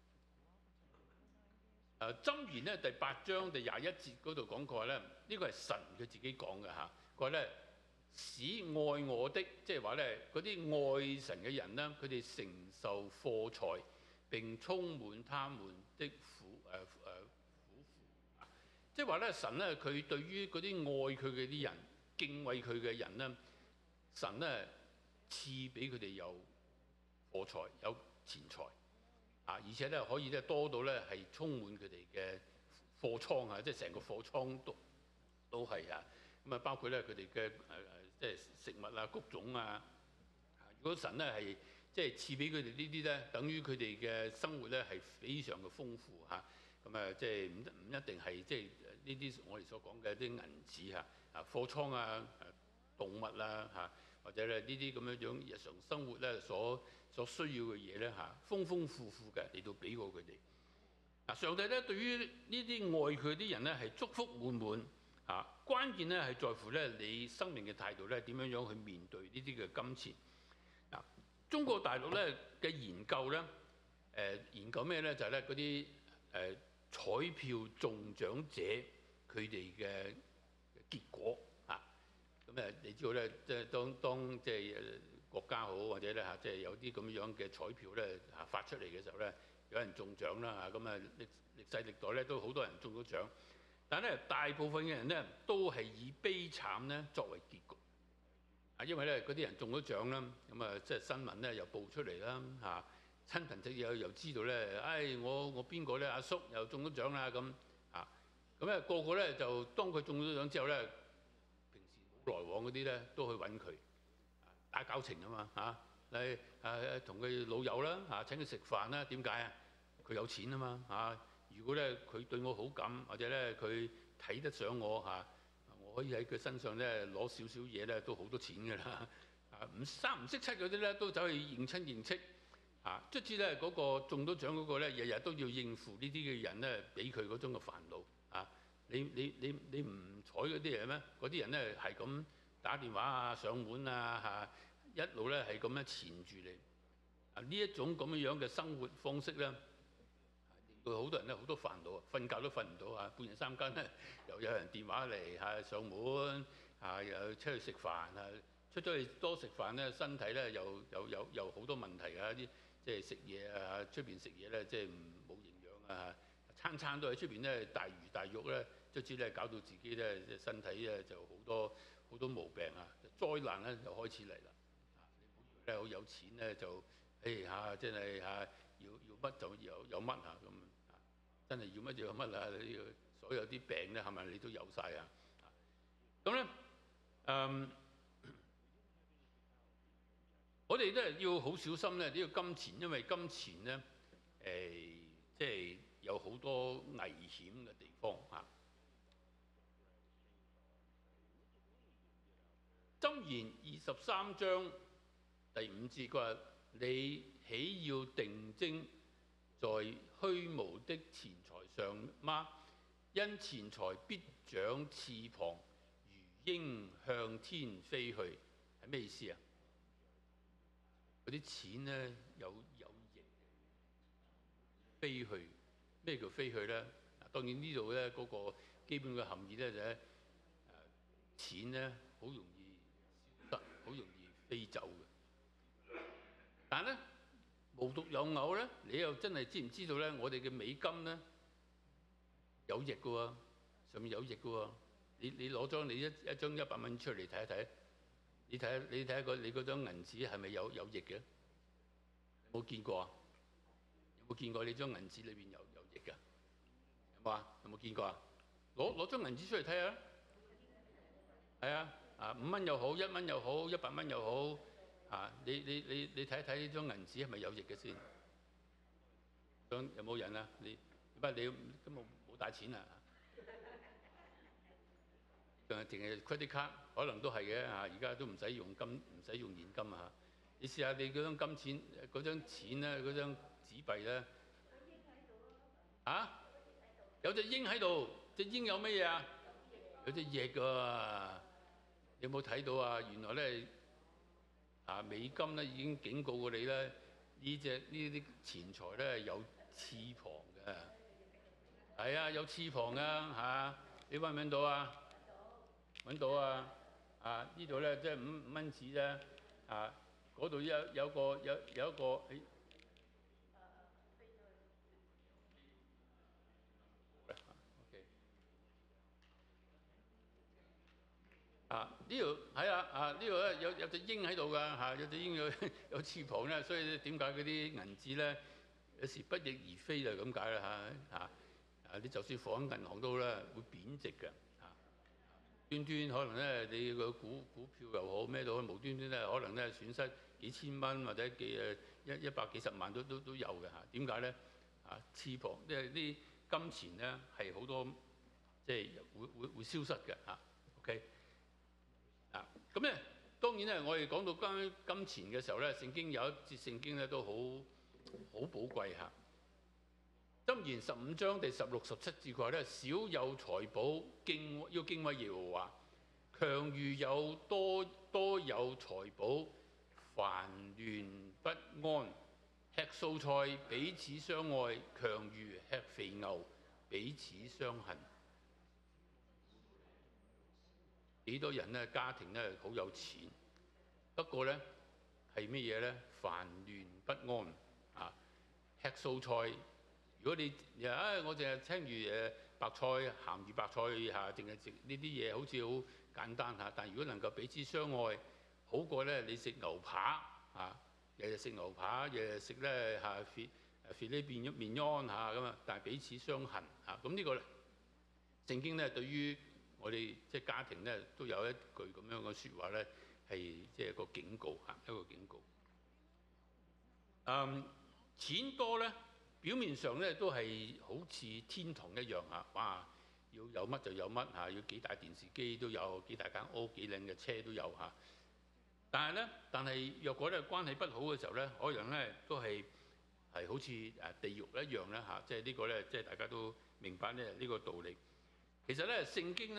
誒箴言咧第八章第廿一節嗰度講過咧，呢、這個係神佢自己講嘅嚇，佢話咧。使愛我的，即係話咧，嗰啲愛神嘅人咧，佢哋承受貨財並充滿他們的苦誒誒苦苦。即係話咧，神咧佢對於嗰啲愛佢嘅啲人、敬畏佢嘅人咧，神咧賜俾佢哋有貨財、有錢財啊，而且咧可以咧多到咧係充滿佢哋嘅貨倉啊，即係成個貨倉都都係啊。咁啊，包括咧佢哋嘅誒誒，即係食物啊、穀種啊。如果神咧係即係賜俾佢哋呢啲咧，等於佢哋嘅生活咧係非常嘅豐富嚇。咁啊，即係唔唔一定係即係呢啲我哋所講嘅啲銀紙嚇啊、貨倉啊、動物啊嚇，或者咧呢啲咁樣樣日常生活咧所所需要嘅嘢咧嚇，豐豐富富嘅嚟到俾過佢哋。嗱，上帝咧對於呢啲愛佢啲人咧係祝福滿滿。啊，關鍵咧係在乎咧你生命嘅態度咧點樣樣去面對呢啲嘅金錢。嗱，中國大陸咧嘅研究咧，誒、呃、研究咩咧？就係咧嗰啲誒彩票中獎者佢哋嘅結果啊。咁誒，你知道咧，即係當當即係國家好或者咧嚇，即係有啲咁樣嘅彩票咧嚇發出嚟嘅時候咧，有人中獎啦嚇，咁啊歷歷世歷代咧都好多人中咗獎。但係咧，大部分嘅人咧都係以悲慘咧作為結局啊，因為咧嗰啲人中咗獎啦，咁啊即係新聞咧又報出嚟啦嚇，親朋戚友又知道咧，唉、哎、我我邊個咧阿叔又中咗獎啦咁啊，咁咧個個咧就當佢中咗獎之後咧，平時冇來往嗰啲咧都去揾佢打交情啊嘛嚇，嚟誒同佢老友啦嚇，請佢食飯啦，點解啊？佢有錢啊嘛嚇。如果咧佢對我好感，或者咧佢睇得上我嚇，我可以喺佢身上咧攞少少嘢咧，都好多錢㗎啦。啊，唔三唔識七嗰啲咧，都走去認親認戚。啊，卒之咧嗰個中到獎嗰個咧，日日都要應付呢啲嘅人咧，俾佢嗰種嘅煩惱。啊，你你你你唔睬嗰啲嘢咩？嗰啲人咧係咁打電話啊、上門啊嚇，一路咧係咁樣纏住你。啊，呢一種咁樣樣嘅生活方式咧，令到好多人咧好多煩惱啊，瞓覺都瞓唔到啊，半夜三更咧又有人電話嚟嚇上門嚇，又出去食飯啊，出咗去多食飯咧，身體咧又又有又好多問題啊，啲即係食嘢啊，出邊食嘢咧即係唔冇營養啊，餐餐都喺出邊咧大魚大肉咧，卒之咧搞到自己咧身體咧就好多好多毛病啊，災難咧就開始嚟啦。啊，你唔好以為咧好有錢咧就〜誒嚇，真係嚇，要要乜就有有乜嚇咁啊！真係要乜就有乜啊！你所有啲病咧係咪你都有晒啊？咁咧誒，我哋咧要好小心咧呢個金錢，因為金錢咧誒，即係有好多危險嘅地方嚇。箴言二十三章第五節佢話：你豈要定睛在虛無的錢財上嗎？因錢財必長翅膀，如鷹向天飛去。係咩意思啊？嗰啲錢咧有有翼飛去。咩叫飛去咧？當然呢度咧嗰個基本嘅含義咧就係誒錢咧好容易消失，好容易飛走嘅。但係咧，無獨有偶咧，你又真係知唔知道咧？我哋嘅美金咧有翼嘅喎，上面有翼嘅喎。你你攞張你一一張一百蚊出嚟睇一睇，你睇下你睇下個你嗰張銀紙係咪有有翼嘅？有冇見過啊？有冇見過你張銀紙裏邊有有翼㗎？有冇啊？有冇見過啊？攞攞張銀紙出嚟睇下。係啊，啊五蚊又好，一蚊又好，一百蚊又好。啊！你你你你睇一睇呢張銀紙係咪有翼嘅先？張有冇人啊？你不過你都冇冇帶錢啊？淨係淨係 credit card，可能都係嘅嚇。而家都唔使用金，唔使用現金啊！你試下你嗰張金錢、嗰張錢咧、嗰張紙幣咧，啊？有隻鷹喺度，隻鷹有乜嘢啊？有隻翼㗎。你有冇睇到啊？原來咧〜啊，美金咧已經警告過你咧，呢隻呢啲錢財咧有翅膀嘅，係啊，有翅膀噶嚇、啊，你揾唔揾到啊？揾到啊！啊，呢度咧即係五五蚊紙啫，啊，嗰度有有個有有一個誒。哎啊！呢度係啊！啊呢度咧有有隻鷹喺度㗎嚇，有隻鷹有有翅膀咧，所以點解嗰啲銀紙咧有時不翼而飛就咁解啦嚇嚇啊！你就算放喺銀行都咧會貶值嘅嚇，端端可能咧你個股股票又好咩都好，無端端咧可能咧損失幾千蚊或者幾誒一一百幾十萬都都都有嘅嚇。點解咧？啊，翅膀即係啲金錢咧係好多即係會會會消失嘅嚇。OK。啊，咁咧當然咧，我哋講到關於金錢嘅時候咧，聖經有一節聖經咧都好好寶貴嚇。箴言十五章第十六十七節佢話咧：少有財寶，敬要敬畏耶和華；強如有多多有財寶，煩亂不安。吃素菜彼此相愛，強如吃肥牛彼此相恨。幾多人咧家庭咧好有錢，不過咧係乜嘢咧？煩亂不安啊！吃素菜，如果你啊，我淨係聽住誒白菜、鹹魚白菜嚇，淨係食呢啲嘢，好似好簡單嚇。但係如果能夠彼此相愛，好過咧你食牛扒嚇，日日食牛扒，日日食咧嚇 fit fit 呢邊面安嚇咁啊，但係彼此相恨嚇。咁呢個咧聖經咧對於我哋即係家庭咧，都有一句咁樣嘅説話咧，係即係一個警告嚇，一個警告。嗯，錢多咧，表面上咧都係好似天堂一樣嚇，哇！要有乜就有乜嚇，要幾大電視機都有，幾大間屋、幾靚嘅車都有嚇。但係咧，但係若果咧關係不好嘅時候咧，可能咧都係係好似誒地獄一樣咧嚇，即係呢個咧，即係大家都明白咧呢個道理。其實咧，聖經咧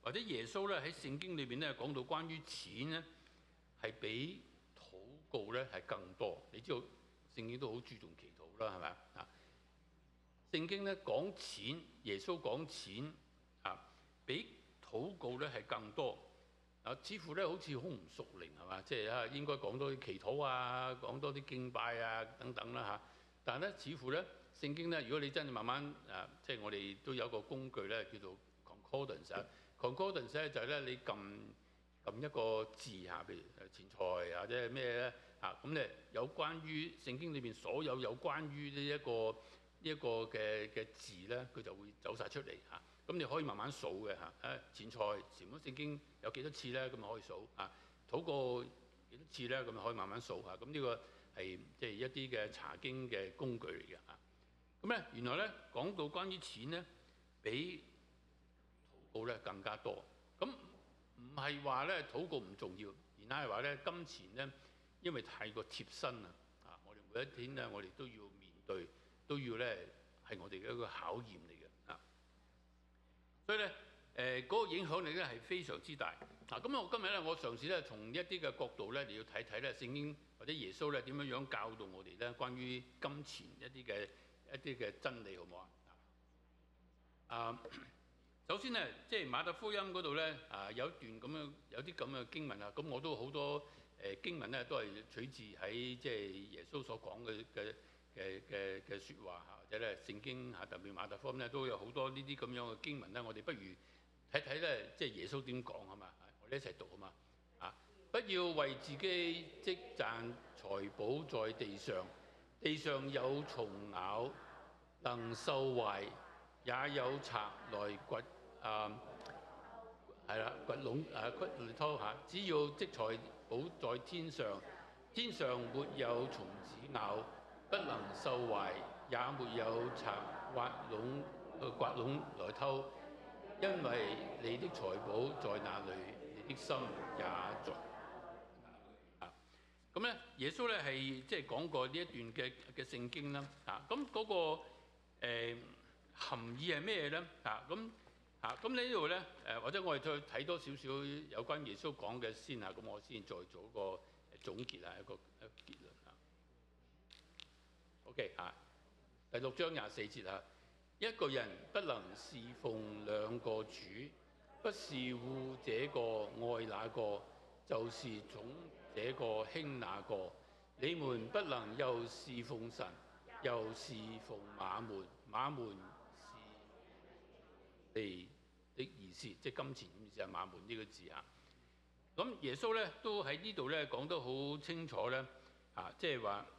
或者耶穌咧喺聖經裏邊咧講到關於錢咧係比禱告咧係更多。你知道聖經都好注重祈禱啦，係咪啊？聖經咧講錢，耶穌講錢啊，比禱告咧係更多。啊，似乎咧好似好唔屬靈係嘛？即係啊，應該講多啲祈禱啊，講多啲敬拜啊等等啦嚇。但係咧，似乎咧聖經咧，如果你真係慢慢啊，即係我哋都有一個工具咧，叫做 concordance 啊。concordance 咧就係咧你撳撳一個字下，譬如錢財或者係咩咧嚇，咁咧有關於聖經裏邊所有有關於呢一個呢一個嘅嘅字咧，佢就會走晒出嚟嚇。咁你可以慢慢數嘅嚇，誒錢財全本聖經有幾多次咧？咁咪可以數啊。禱告幾多次咧？咁咪可以慢慢數嚇。咁呢個係即係一啲嘅查經嘅工具嚟嘅嚇。咁咧原來咧講到關於錢咧，比禱告咧更加多。咁唔係話咧禱告唔重要，而係話咧金錢咧，因為太過貼身啦啊！我哋每一天咧，我哋都要面對，都要咧係我哋嘅一個考驗嚟嘅啊。所以咧，誒、呃、嗰、那個影響力咧係非常之大。嗱、啊，咁我今日咧，我嘗試咧從一啲嘅角度咧，你要睇睇咧聖經或者耶穌咧點樣樣教導我哋咧關於金錢一啲嘅一啲嘅真理，好唔好啊？啊，首先咧，即係馬太福音嗰度咧，啊有一段咁樣有啲咁嘅經文啊，咁我都好多誒、呃、經文咧都係取自喺即係耶穌所講嘅嘅嘅嘅嘅説話嚇，或者咧聖經嚇特別馬太福音咧都有好多呢啲咁樣嘅經文咧，我哋不如睇睇咧，即係耶穌點講係嘛？我哋一齊讀好嘛？啊，不要為自己積攢財寶在地上，地上有蟲咬，能受壞，也有賊來掘啊，係啦，掘籠誒掘嚟偷嚇。只要積財寶在天上，天上沒有蟲子咬，不能受壞，也沒有賊挖籠誒掘籠來偷。因為你的財寶在哪裏，你的心也在啊。咁咧，耶穌咧係即係講過呢一段嘅嘅聖經啦。啊，咁嗰、那個誒、呃、含義係咩咧？啊，咁啊，咁你呢度咧誒，或者我哋再睇多少少有關耶穌講嘅先啊。咁我先再做一個總結啊，一個一個結論啊。OK 啊，第六章廿四節啊。一個人不能侍奉兩個主，不是護這個愛那個，就是寵這個輕那個。你們不能又侍奉神，又侍奉馬門。馬門是地的意思，即係金錢意思係馬門呢個字啊。咁耶穌咧都喺呢度咧講得好清楚咧，啊，即係話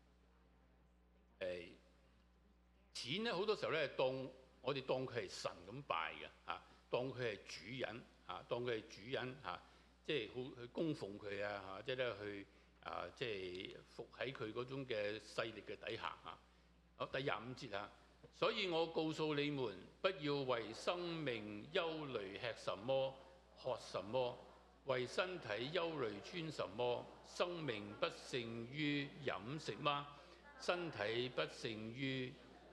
誒。錢咧好多時候咧，當我哋當佢係神咁拜嘅嚇，當佢係主人嚇，當佢係主人嚇，即係好去供奉佢啊嚇，即係咧去啊，即係服喺佢嗰種嘅勢力嘅底下嚇。好，第廿五節啊，所以我告訴你們，不要為生命憂慮吃什麼、喝什麼，為身體憂慮穿什麼。生命不勝於飲食嗎？身體不勝於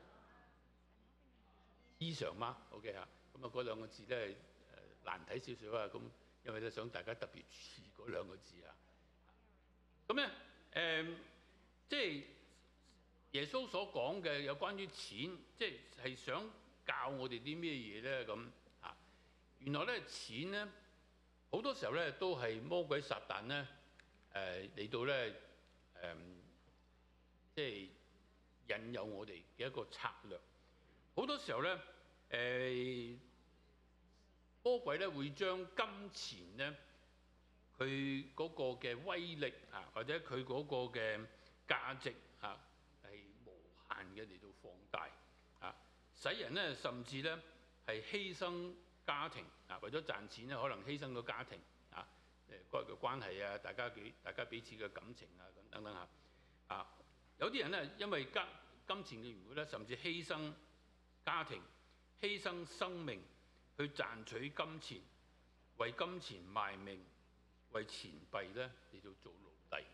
衣裳嗎 ？OK 啊，咁啊嗰兩個字咧誒難睇少少啊，咁因為咧想大家特別注意嗰兩個字啊。咁咧誒，即係耶穌所講嘅有關於錢，即係係想教我哋啲咩嘢咧？咁啊，原來咧錢咧好多時候咧都係魔鬼撒旦咧誒嚟到咧誒、呃，即係引誘我哋嘅一個策略。好多時候咧，誒、呃、魔鬼咧會將金錢咧，佢嗰個嘅威力啊，或者佢嗰個嘅價值啊，係無限嘅嚟到放大啊，使人咧甚至咧係犧牲家庭啊，為咗賺錢咧，可能犧牲個家庭啊，誒個人嘅關係啊，大家幾大家彼此嘅感情啊，咁等等嚇啊，有啲人咧因為金金錢嘅緣故咧，甚至犧牲家庭，犧牲生命去賺取金錢，為金錢賣命，為錢幣咧嚟到做奴隸。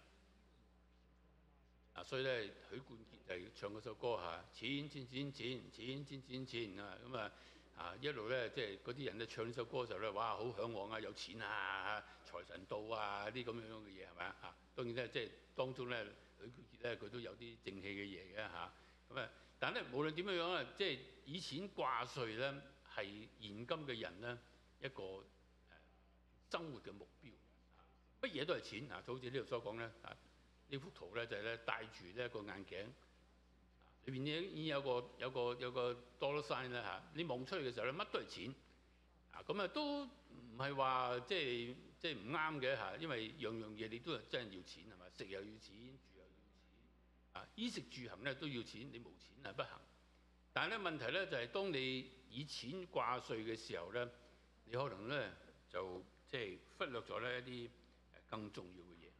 啊，所以咧許冠傑就唱嗰首歌嚇，錢錢錢錢錢錢錢錢啊，咁啊啊一路咧即係嗰啲人咧唱呢首歌嘅時候咧，哇好嚮往啊，有錢啊，財神到啊啲咁樣嘅嘢係咪啊？嚇，當然咧即係當中咧許冠傑咧佢都有啲正氣嘅嘢嘅嚇。咁啊，但係咧無論點樣樣啊，即係以錢掛帥咧係現今嘅人咧一個誒生活嘅目標。乜嘢都係錢啊！就好似呢度所講咧啊，呢幅圖咧就係咧戴住呢一個眼鏡，裏邊已經有個有個有個 dollar sign 啦嚇。你望出去嘅時候咧，乜都係錢啊！咁啊都唔係話即係即係唔啱嘅嚇，因為樣樣嘢你都係真係要錢係嘛？食又要錢，住又要錢啊！衣食住行咧都要錢，你冇錢係不行。但係咧問題咧就係當你以錢掛帥嘅時候咧，你可能咧就即係忽略咗咧一啲更重要嘅嘢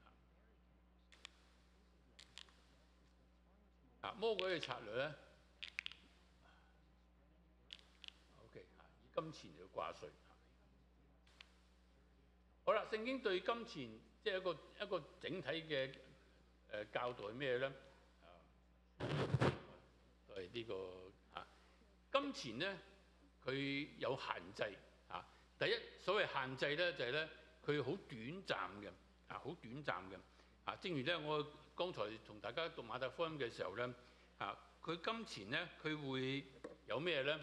啊！魔鬼嘅策略咧 ，OK 啊，以金錢嚟掛帥。好啦，聖經對金錢即係一個一個整體嘅誒教導係咩咧？啊，都係呢個啊，金錢咧佢有限制啊。第一，所謂限制咧就係咧佢好短暫嘅。啊，好短暫嘅啊！正如咧，我剛才同大家讀馬太福音嘅時候咧，啊，佢金錢咧，佢會有咩咧？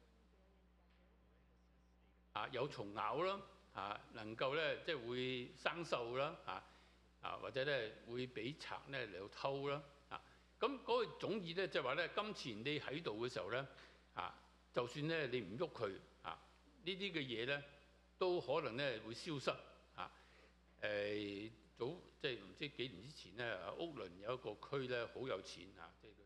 啊，有蟲咬啦，啊，能夠咧即係會生鏽啦，啊啊，或者咧會俾賊咧嚟到偷啦，啊，咁嗰個總意咧，即係話咧，金錢你喺度嘅時候咧，啊，就算咧你唔喐佢，啊，呢啲嘅嘢咧都可能咧會消失。誒早即係唔知幾年之前咧，屋崙有一個區咧好有錢嚇，即係嗰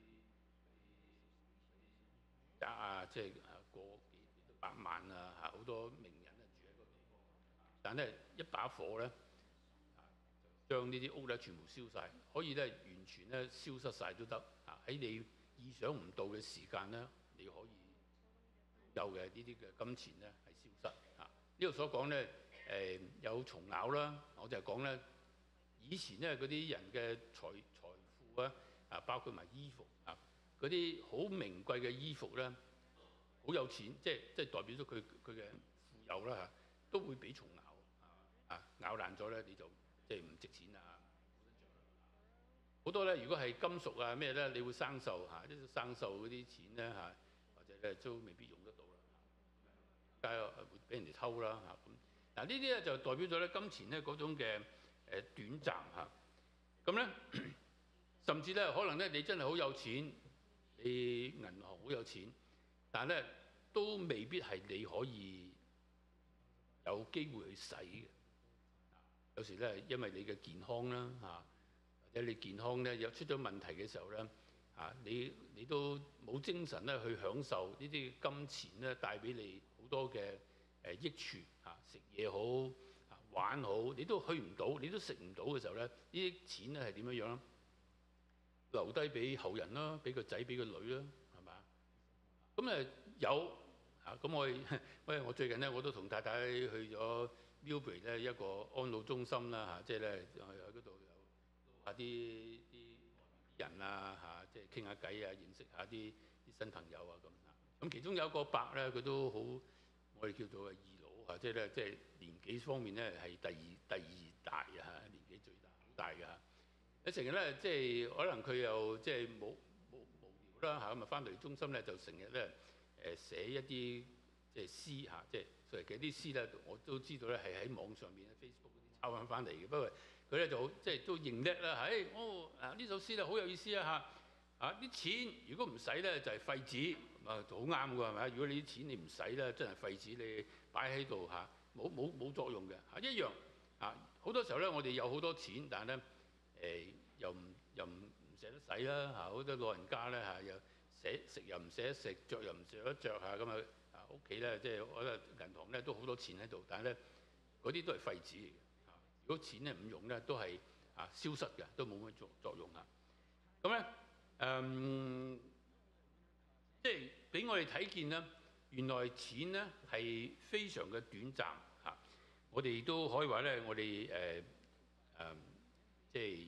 啲家啊，即係過幾幾百萬啊嚇，好多名人啊住喺嗰度。但係一把火咧，將呢啲屋咧全部燒晒，可以咧完全咧消失晒都得嚇。喺你意想唔到嘅時間咧，你可以有嘅呢啲嘅金錢咧係消失嚇。呢度所講咧。誒有蟲咬啦，我就係講咧，以前咧嗰啲人嘅財財富啊，啊包括埋衣服啊，嗰啲好名貴嘅衣服咧，好有錢，即係即係代表咗佢佢嘅富有啦嚇，都會俾蟲咬啊，咬爛咗咧你就即係唔值錢啊，好多咧如果係金屬啊咩咧，你會生鏽嚇，啲生鏽嗰啲錢咧嚇，或者咧都未必用得到啦，梗係會俾人哋偷啦嚇咁。嗱呢啲咧就代表咗咧金錢咧嗰種嘅誒短暫嚇，咁咧甚至咧可能咧你真係好有錢，你銀行好有錢，但係咧都未必係你可以有機會去使嘅。有時咧因為你嘅健康啦嚇，或者你健康咧有出咗問題嘅時候咧嚇，你你都冇精神咧去享受呢啲金錢咧帶俾你好多嘅誒益處嚇，食嘢好啊玩好，你都去唔到，你都食唔到嘅時候咧，呢啲錢咧係點樣樣咧？留低俾後人啦，俾個仔俾個女啦，係嘛？咁誒有啊，咁我因為我最近咧我都同太太去咗 Newbury 咧一個安老中心啦嚇，即係咧喺嗰度有下啲啲人啊嚇，即係傾下偈啊，認識下啲啲新朋友啊咁啊。咁其中有一個伯咧，佢都好。我哋叫做二老啊，即係咧，即係年紀方面咧係第二第二大啊嚇，年紀最大好大嘅嚇。你成日咧即係可能佢又即係冇冇無聊啦嚇，咁啊翻到嚟中心咧就成日咧誒寫一啲即係詩嚇，即係所謂嘅啲詩咧，我都知道咧係喺網上邊 Facebook 嗰啲抄翻翻嚟嘅。不過佢咧就好即係都認叻啦，誒哦啊呢首詩咧好有意思啊嚇。啊！啲錢如果唔使咧，就係廢紙，啊好啱㗎係咪？如果你啲錢你唔使咧，真係廢紙，你擺喺度嚇，冇冇冇作用嘅嚇，一樣啊！好多時候咧，我哋有好多錢，但係咧誒又唔又唔唔捨得使啦嚇，好多老人家咧嚇又捨食又唔捨得食，着又唔捨得着嚇，咁啊啊屋企咧即係我覺得銀行咧都好多錢喺度，但係咧嗰啲都係廢紙嚟嘅嚇。如果錢咧唔用咧，都係啊消失嘅，都冇乜作作用啊。咁咧。誒、嗯，即係俾我哋睇見咧，原來錢咧係非常嘅短暫嚇。我哋都可以話咧，我哋誒誒，即係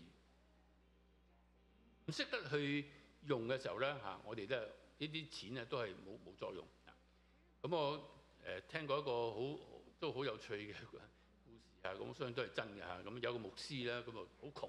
唔識得去用嘅時候咧嚇，我哋咧呢啲錢咧都係冇冇作用。 咁我誒、呃、聽過一個好都好有趣嘅故事啊，咁相信都係真嘅嚇。咁有個牧師咧，咁啊好窮。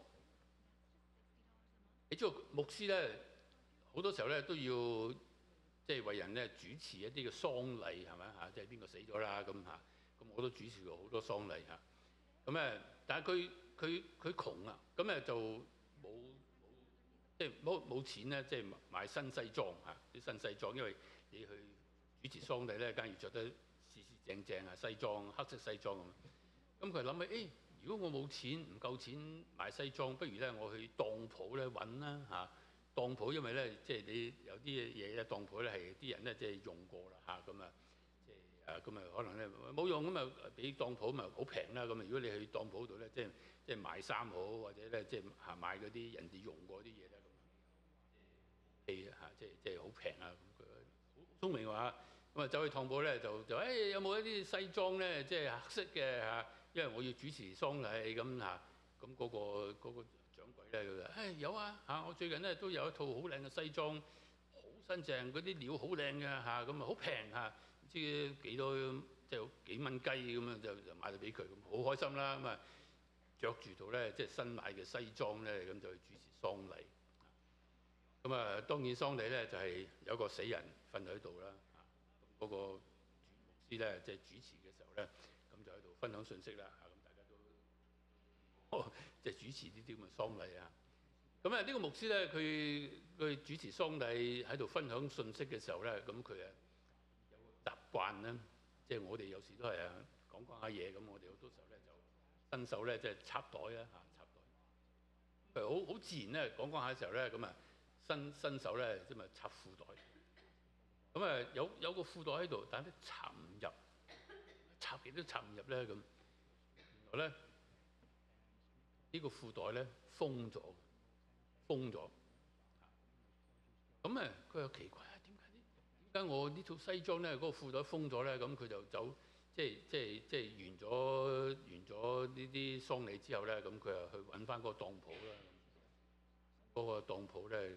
你知道牧師咧好多時候咧都要即係為人咧主持一啲嘅喪禮係咪嚇？即係邊個死咗啦咁嚇。咁我都主持過好多喪禮嚇。咁誒，但係佢佢佢窮啊，咁誒就冇即係冇冇錢咧，即係買新西裝嚇啲新西裝，因為你去主持喪禮咧，梗係要着得四四正正啊，西裝黑色西裝咁。咁佢諗起誒，如果我冇錢唔夠錢買西裝，不如咧我去當鋪咧揾啦嚇。當鋪因為咧即係你有啲嘢咧，當鋪咧係啲人咧即係用過啦嚇，咁啊即係誒咁啊可能咧冇用咁啊，俾當鋪咪好平啦咁啊。如果你去當鋪度咧，即係即係買衫好，或者咧即係嚇買嗰啲人哋用過啲嘢咧。氣啊嚇，即係即係好平啊！咁佢好聰明話，咁啊走去當鋪咧就就誒、哎、有冇一啲西裝咧，即係黑色嘅嚇，因為我要主持喪禮咁嚇，咁嗰、嗰個嗰、嗰個掌櫃咧佢話誒有啊嚇，我最近咧都有一套好靚嘅西裝，好新淨，嗰啲料好靚嘅嚇，咁啊好平嚇，唔知幾多即係幾蚊雞咁樣就就買到俾佢，咁好開心啦咁啊，着住套咧即係新買嘅西裝咧，咁就去主持喪禮。咁啊，當然喪禮咧就係有個死人瞓喺度啦。啊，嗰個牧師咧即係主持嘅時候咧，咁就喺度分享信息啦。啊，咁大家都即係主持呢啲咁嘅喪禮啊。咁啊，呢個牧師咧，佢佢主持喪禮喺度分享信息嘅時候咧，咁佢啊有個習慣咧，即係我哋有時都係啊講講下嘢，咁我哋好多時候咧就伸手咧即係插袋啊嚇，插袋。佢好好自然咧講講下嘅時候咧，咁啊〜伸伸手咧，即係插褲袋。咁啊，有有個褲袋喺度，但係都插唔入，插極都插唔入咧。咁原來咧，呢個褲袋咧封咗，封咗。咁啊，佢又奇怪啊，點解呢？點解我呢套西裝咧，嗰個褲袋封咗咧？咁佢就走，即係即係即係完咗完咗呢啲喪禮之後咧，咁佢又去揾翻嗰個當鋪啦。嗰個當鋪咧。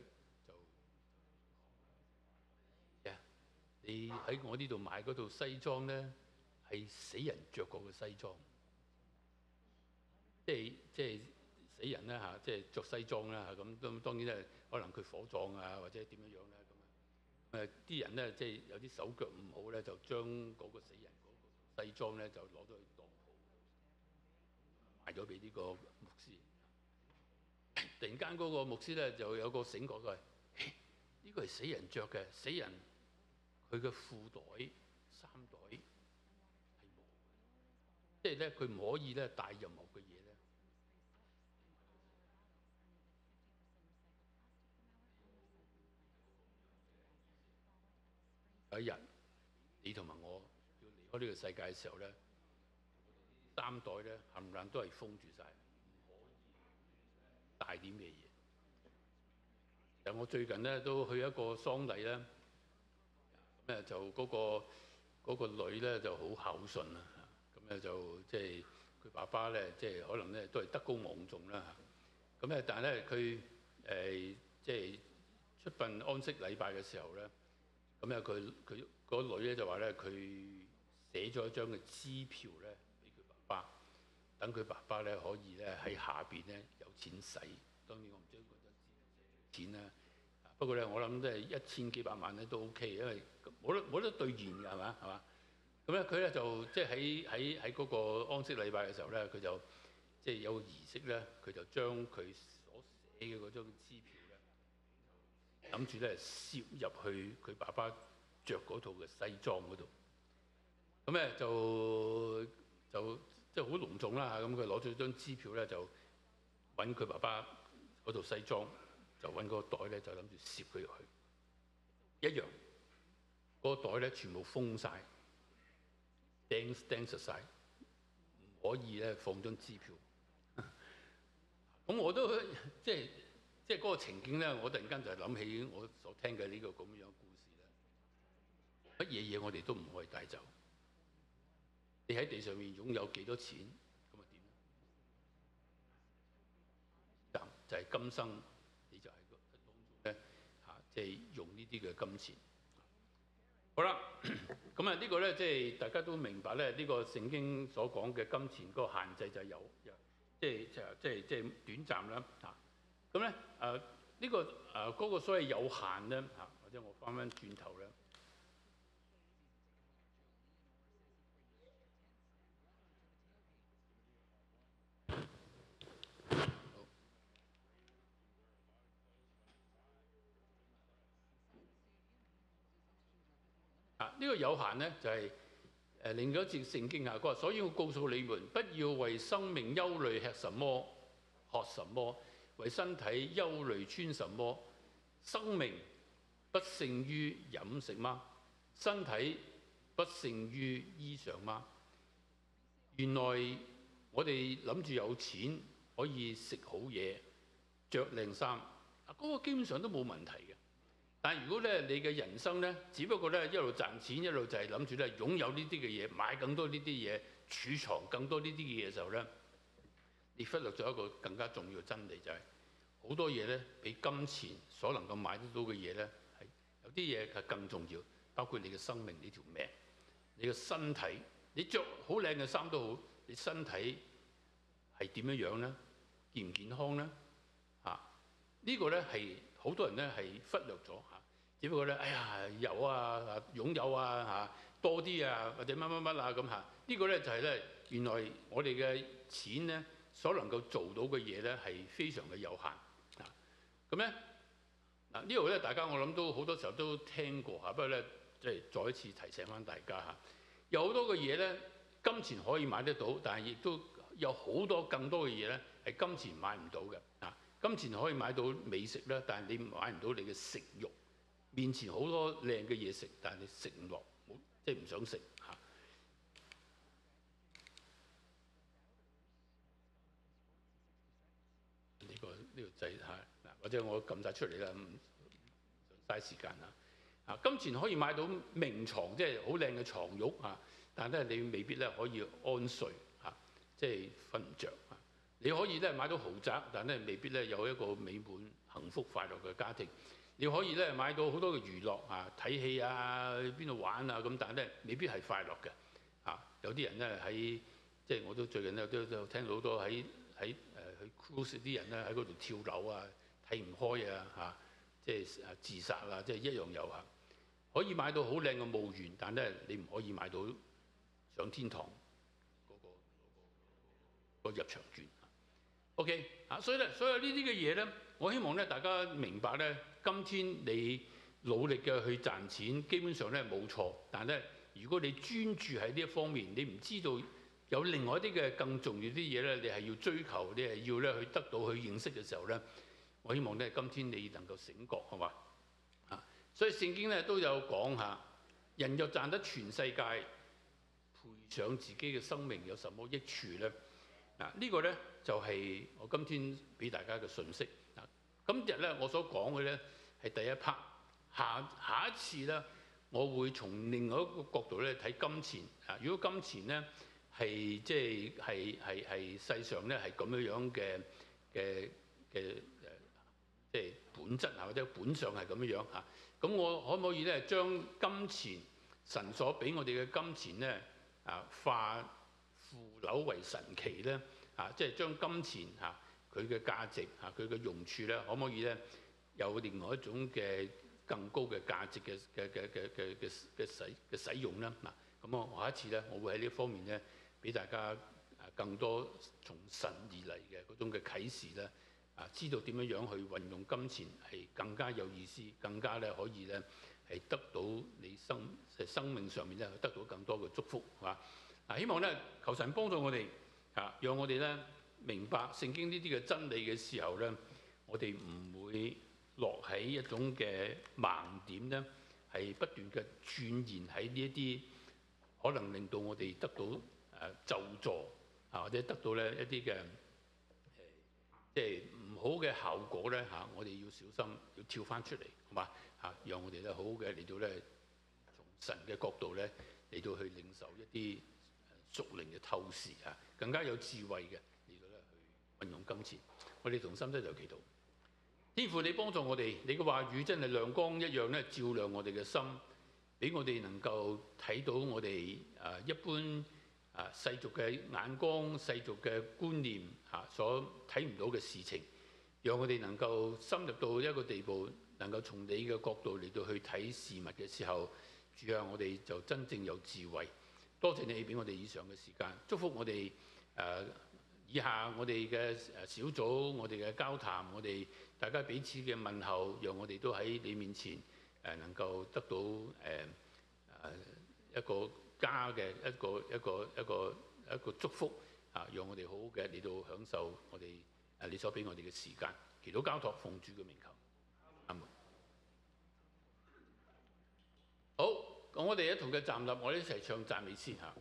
你喺我呢度買嗰套西裝咧，係死人着過嘅西裝，即係即係死人啦嚇，即係着西裝啦嚇。咁咁當然咧，可能佢火葬啊，或者點樣樣咧咁啊。誒啲人咧，即係有啲手腳唔好咧，就將嗰個死人嗰個西裝咧，就攞咗去當鋪賣咗俾呢個牧師。突然間嗰個牧師咧就有個醒覺，佢話：呢個係死人着嘅，死人。佢嘅褲袋、衫袋係冇，即係咧佢唔可以咧帶任何嘅嘢咧。有一日，你同埋我要離開呢個世界嘅時候咧，衫袋咧冚唪唥都係封住晒，唔可以帶啲咩嘢。但我最近咧都去一個喪禮咧。咁誒就嗰個嗰個女咧就好孝順啦，咁咧就即係佢爸爸咧，即係可能咧都係德高望重啦。咁咧但係咧佢誒即係出殯安息禮拜嘅時候咧，咁咧佢佢嗰女咧就話咧佢寫咗一張嘅支票咧俾佢爸爸，等佢爸爸咧可以咧喺下邊咧有錢使。當然我唔知嗰張錢啦。不過咧，我諗都係一千幾百萬咧都 OK，因為冇得冇得兌現㗎，係嘛係嘛？咁咧佢咧就即係喺喺喺嗰個安息禮拜嘅時候咧，佢就即係有個儀式咧，佢就將佢所寫嘅嗰張支票咧，諗住咧攝入去佢爸爸着嗰套嘅西裝嗰度。咁咧就就即係好隆重啦嚇！咁佢攞咗張支票咧，就揾佢爸爸嗰套西裝。就揾個袋咧，就諗住攝佢入去，一樣嗰、嗰個袋咧全部封晒，釘釘實晒，唔可以咧放張支票。咁我都即係即係嗰個情景咧，我突然間就係諗起我所聽嘅呢個咁樣嘅故事咧。乜嘢嘢我哋都唔可以帶走。你喺地上面擁有幾多錢，咁啊點咧？就係、是、今生。你就係個當中咧嚇，即係用呢啲嘅金錢。 好啦，咁啊呢個咧即係大家都明白咧，呢個聖經所講嘅金錢嗰個限制就係有，即係即係即係即係短暫啦嚇。咁咧誒呢個誒嗰個所謂有限咧嚇，或者我翻翻轉頭咧。啊！呢個有限咧就係誒另一節聖經啊，佢話：所以我告訴你們，不要為生命憂慮吃什麼、喝什麼；為身體憂慮穿什麼。生命不勝於飲食嗎？身體不勝於衣裳嗎？原來我哋諗住有錢可以食好嘢、着靚衫，啊嗰個基本上都冇問題嘅。但如果咧你嘅人生咧，只不過咧一路賺錢，一路就係諗住咧擁有呢啲嘅嘢，買更多呢啲嘢，儲藏更多呢啲嘅嘢嘅時候咧，你忽略咗一個更加重要嘅真理，就係好多嘢咧比金錢所能夠買得到嘅嘢咧，係有啲嘢係更重要，包括你嘅生命、你條命、你嘅身體。你着好靚嘅衫都好，你身體係點樣樣咧？健唔健康咧？啊，呢個咧係好多人咧係忽略咗嚇。只不過咧，哎呀有啊，擁有啊嚇多啲啊，或者乜乜乜啊咁嚇。呢個咧就係咧，原來我哋嘅錢咧所能夠做到嘅嘢咧係非常嘅有限啊。咁咧嗱呢度咧，大家我諗都好多時候都聽過嚇，不過咧即係再一次提醒翻大家嚇。有好多嘅嘢咧，金錢可以買得到，但係亦都有好多更多嘅嘢咧係金錢買唔到嘅啊！金錢可以買到美食啦，但係你買唔到你嘅食慾。面前好多靚嘅嘢食，但係你食唔落，即係唔想食嚇。呢個呢個掣嚇嗱，或者我撳晒出嚟啦，唔嘥時間啦。啊，金錢可以買到名床，即係好靚嘅床褥嚇，但係咧你未必咧可以安睡嚇，即係瞓唔着嚇。你可以咧買到豪宅，但係咧未必咧有一個美滿幸福快樂嘅家庭。你可以咧買到好多嘅娛樂啊，睇戲啊，去邊度玩啊咁，但係咧未必係快樂嘅啊。有啲人咧喺即係我都最近咧都都聽到好多喺喺誒去 cruise 啲人咧喺嗰度跳樓啊，睇唔開啊嚇，即係誒自殺啊，即係一樣有嚇。可以買到好靚嘅墓園，但係咧你唔可以買到上天堂嗰個嗰個入場券。OK 啊，所以咧所有呢啲嘅嘢咧，我希望咧大家明白咧，今天你努力嘅去賺錢，基本上咧冇錯。但係咧，如果你專注喺呢一方面，你唔知道有另外一啲嘅更重要啲嘢咧，你係要追求，你係要咧去得到去認識嘅時候咧，我希望咧今天你能夠醒覺，係嘛？啊，所以聖經咧都有講下，人若賺得全世界，賠上自己嘅生命有什麼益處咧？嗱，呢個咧就係我今天俾大家嘅信息。嗱，今日咧我所講嘅咧係第一 part，下下一次咧我會從另外一個角度咧睇金錢。啊，如果金錢咧係即係係係係世上咧係咁樣樣嘅嘅嘅誒，即係本質啊或者本相係咁樣樣嚇，咁我可唔可以咧將金錢神所俾我哋嘅金錢咧啊化腐朽為神奇咧啊，即係將金錢嚇佢嘅價值嚇佢嘅用處咧，可唔可以咧有另外一種嘅更高嘅價值嘅嘅嘅嘅嘅嘅嘅使嘅使用咧嗱？咁我下一次咧，我會喺呢方面咧俾大家誒更多從神而嚟嘅嗰種嘅啟示咧啊，知道點樣樣去運用金錢係更加有意思，更加咧可以咧係得到你生生命上面咧得到更多嘅祝福，係嘛？嗱，希望咧求神幫助我哋嚇，讓我哋咧明白聖經呢啲嘅真理嘅時候咧，我哋唔會落喺一種嘅盲點咧，係不斷嘅鑽研喺呢一啲可能令到我哋得到誒咒詛啊，或者得到咧一啲嘅誒即係唔好嘅效果咧嚇，我哋要小心，要跳翻出嚟，好嘛嚇？讓我哋咧好好嘅嚟到咧從神嘅角度咧嚟到去領受一啲屬靈嘅透視啊，更加有智慧嘅嚟到咧去運用金錢。我哋同心咧就祈禱，天父你幫助我哋，你嘅話語真係亮光一樣咧，照亮我哋嘅心， 俾我哋能夠睇到我哋誒一般啊世俗嘅眼光、世俗嘅觀念嚇所睇唔到嘅事情，讓我哋能夠深入到一個地步，能夠從你嘅角度嚟到去睇事物嘅時候，主啊，我哋就真正有智慧。多謝你俾我哋以上嘅時間，祝福我哋誒以下我哋嘅小組、我哋嘅交談、我哋大家彼此嘅問候，讓我哋都喺你面前誒能夠得到誒誒一個家嘅一個一個一個一個祝福啊，讓我哋好好嘅嚟到享受我哋誒你所俾我哋嘅時間。祈禱交託奉主嘅名求，阿門。好，咁我哋一同嘅站立，我哋一齊唱讚美詩嚇。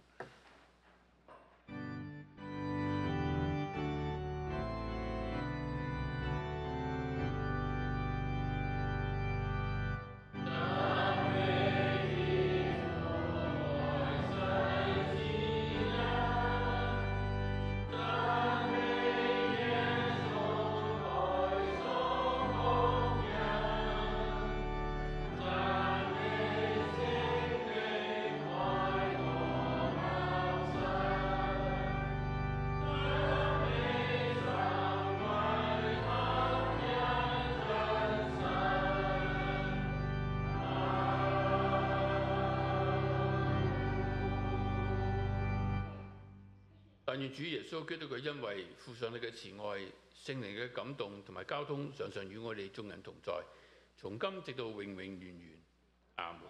但願主耶穌基督嘅恩惠、父上帝嘅慈愛、聖靈嘅感動同埋交通，常常與我哋眾人同在，從今直到永永遠遠。阿門。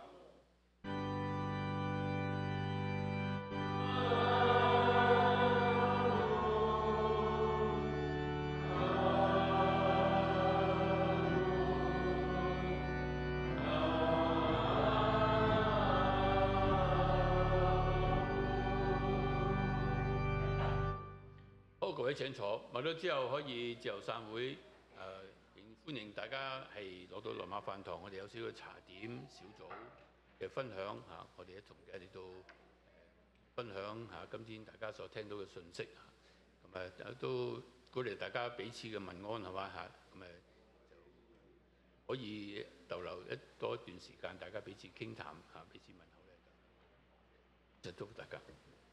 各位請坐，埋到之後可以自由散會。誒、呃，歡迎大家係攞到羅馬飯堂，我哋有少少茶點小組嘅分享嚇、啊，我哋一同嘅嚟到分享嚇、啊、今天大家所聽到嘅信息嚇，咁誒都鼓勵大家彼此嘅問安係嘛嚇，咁誒就可以逗留一多一段時間，大家彼此傾談嚇，彼此問候咧，就祝福大家。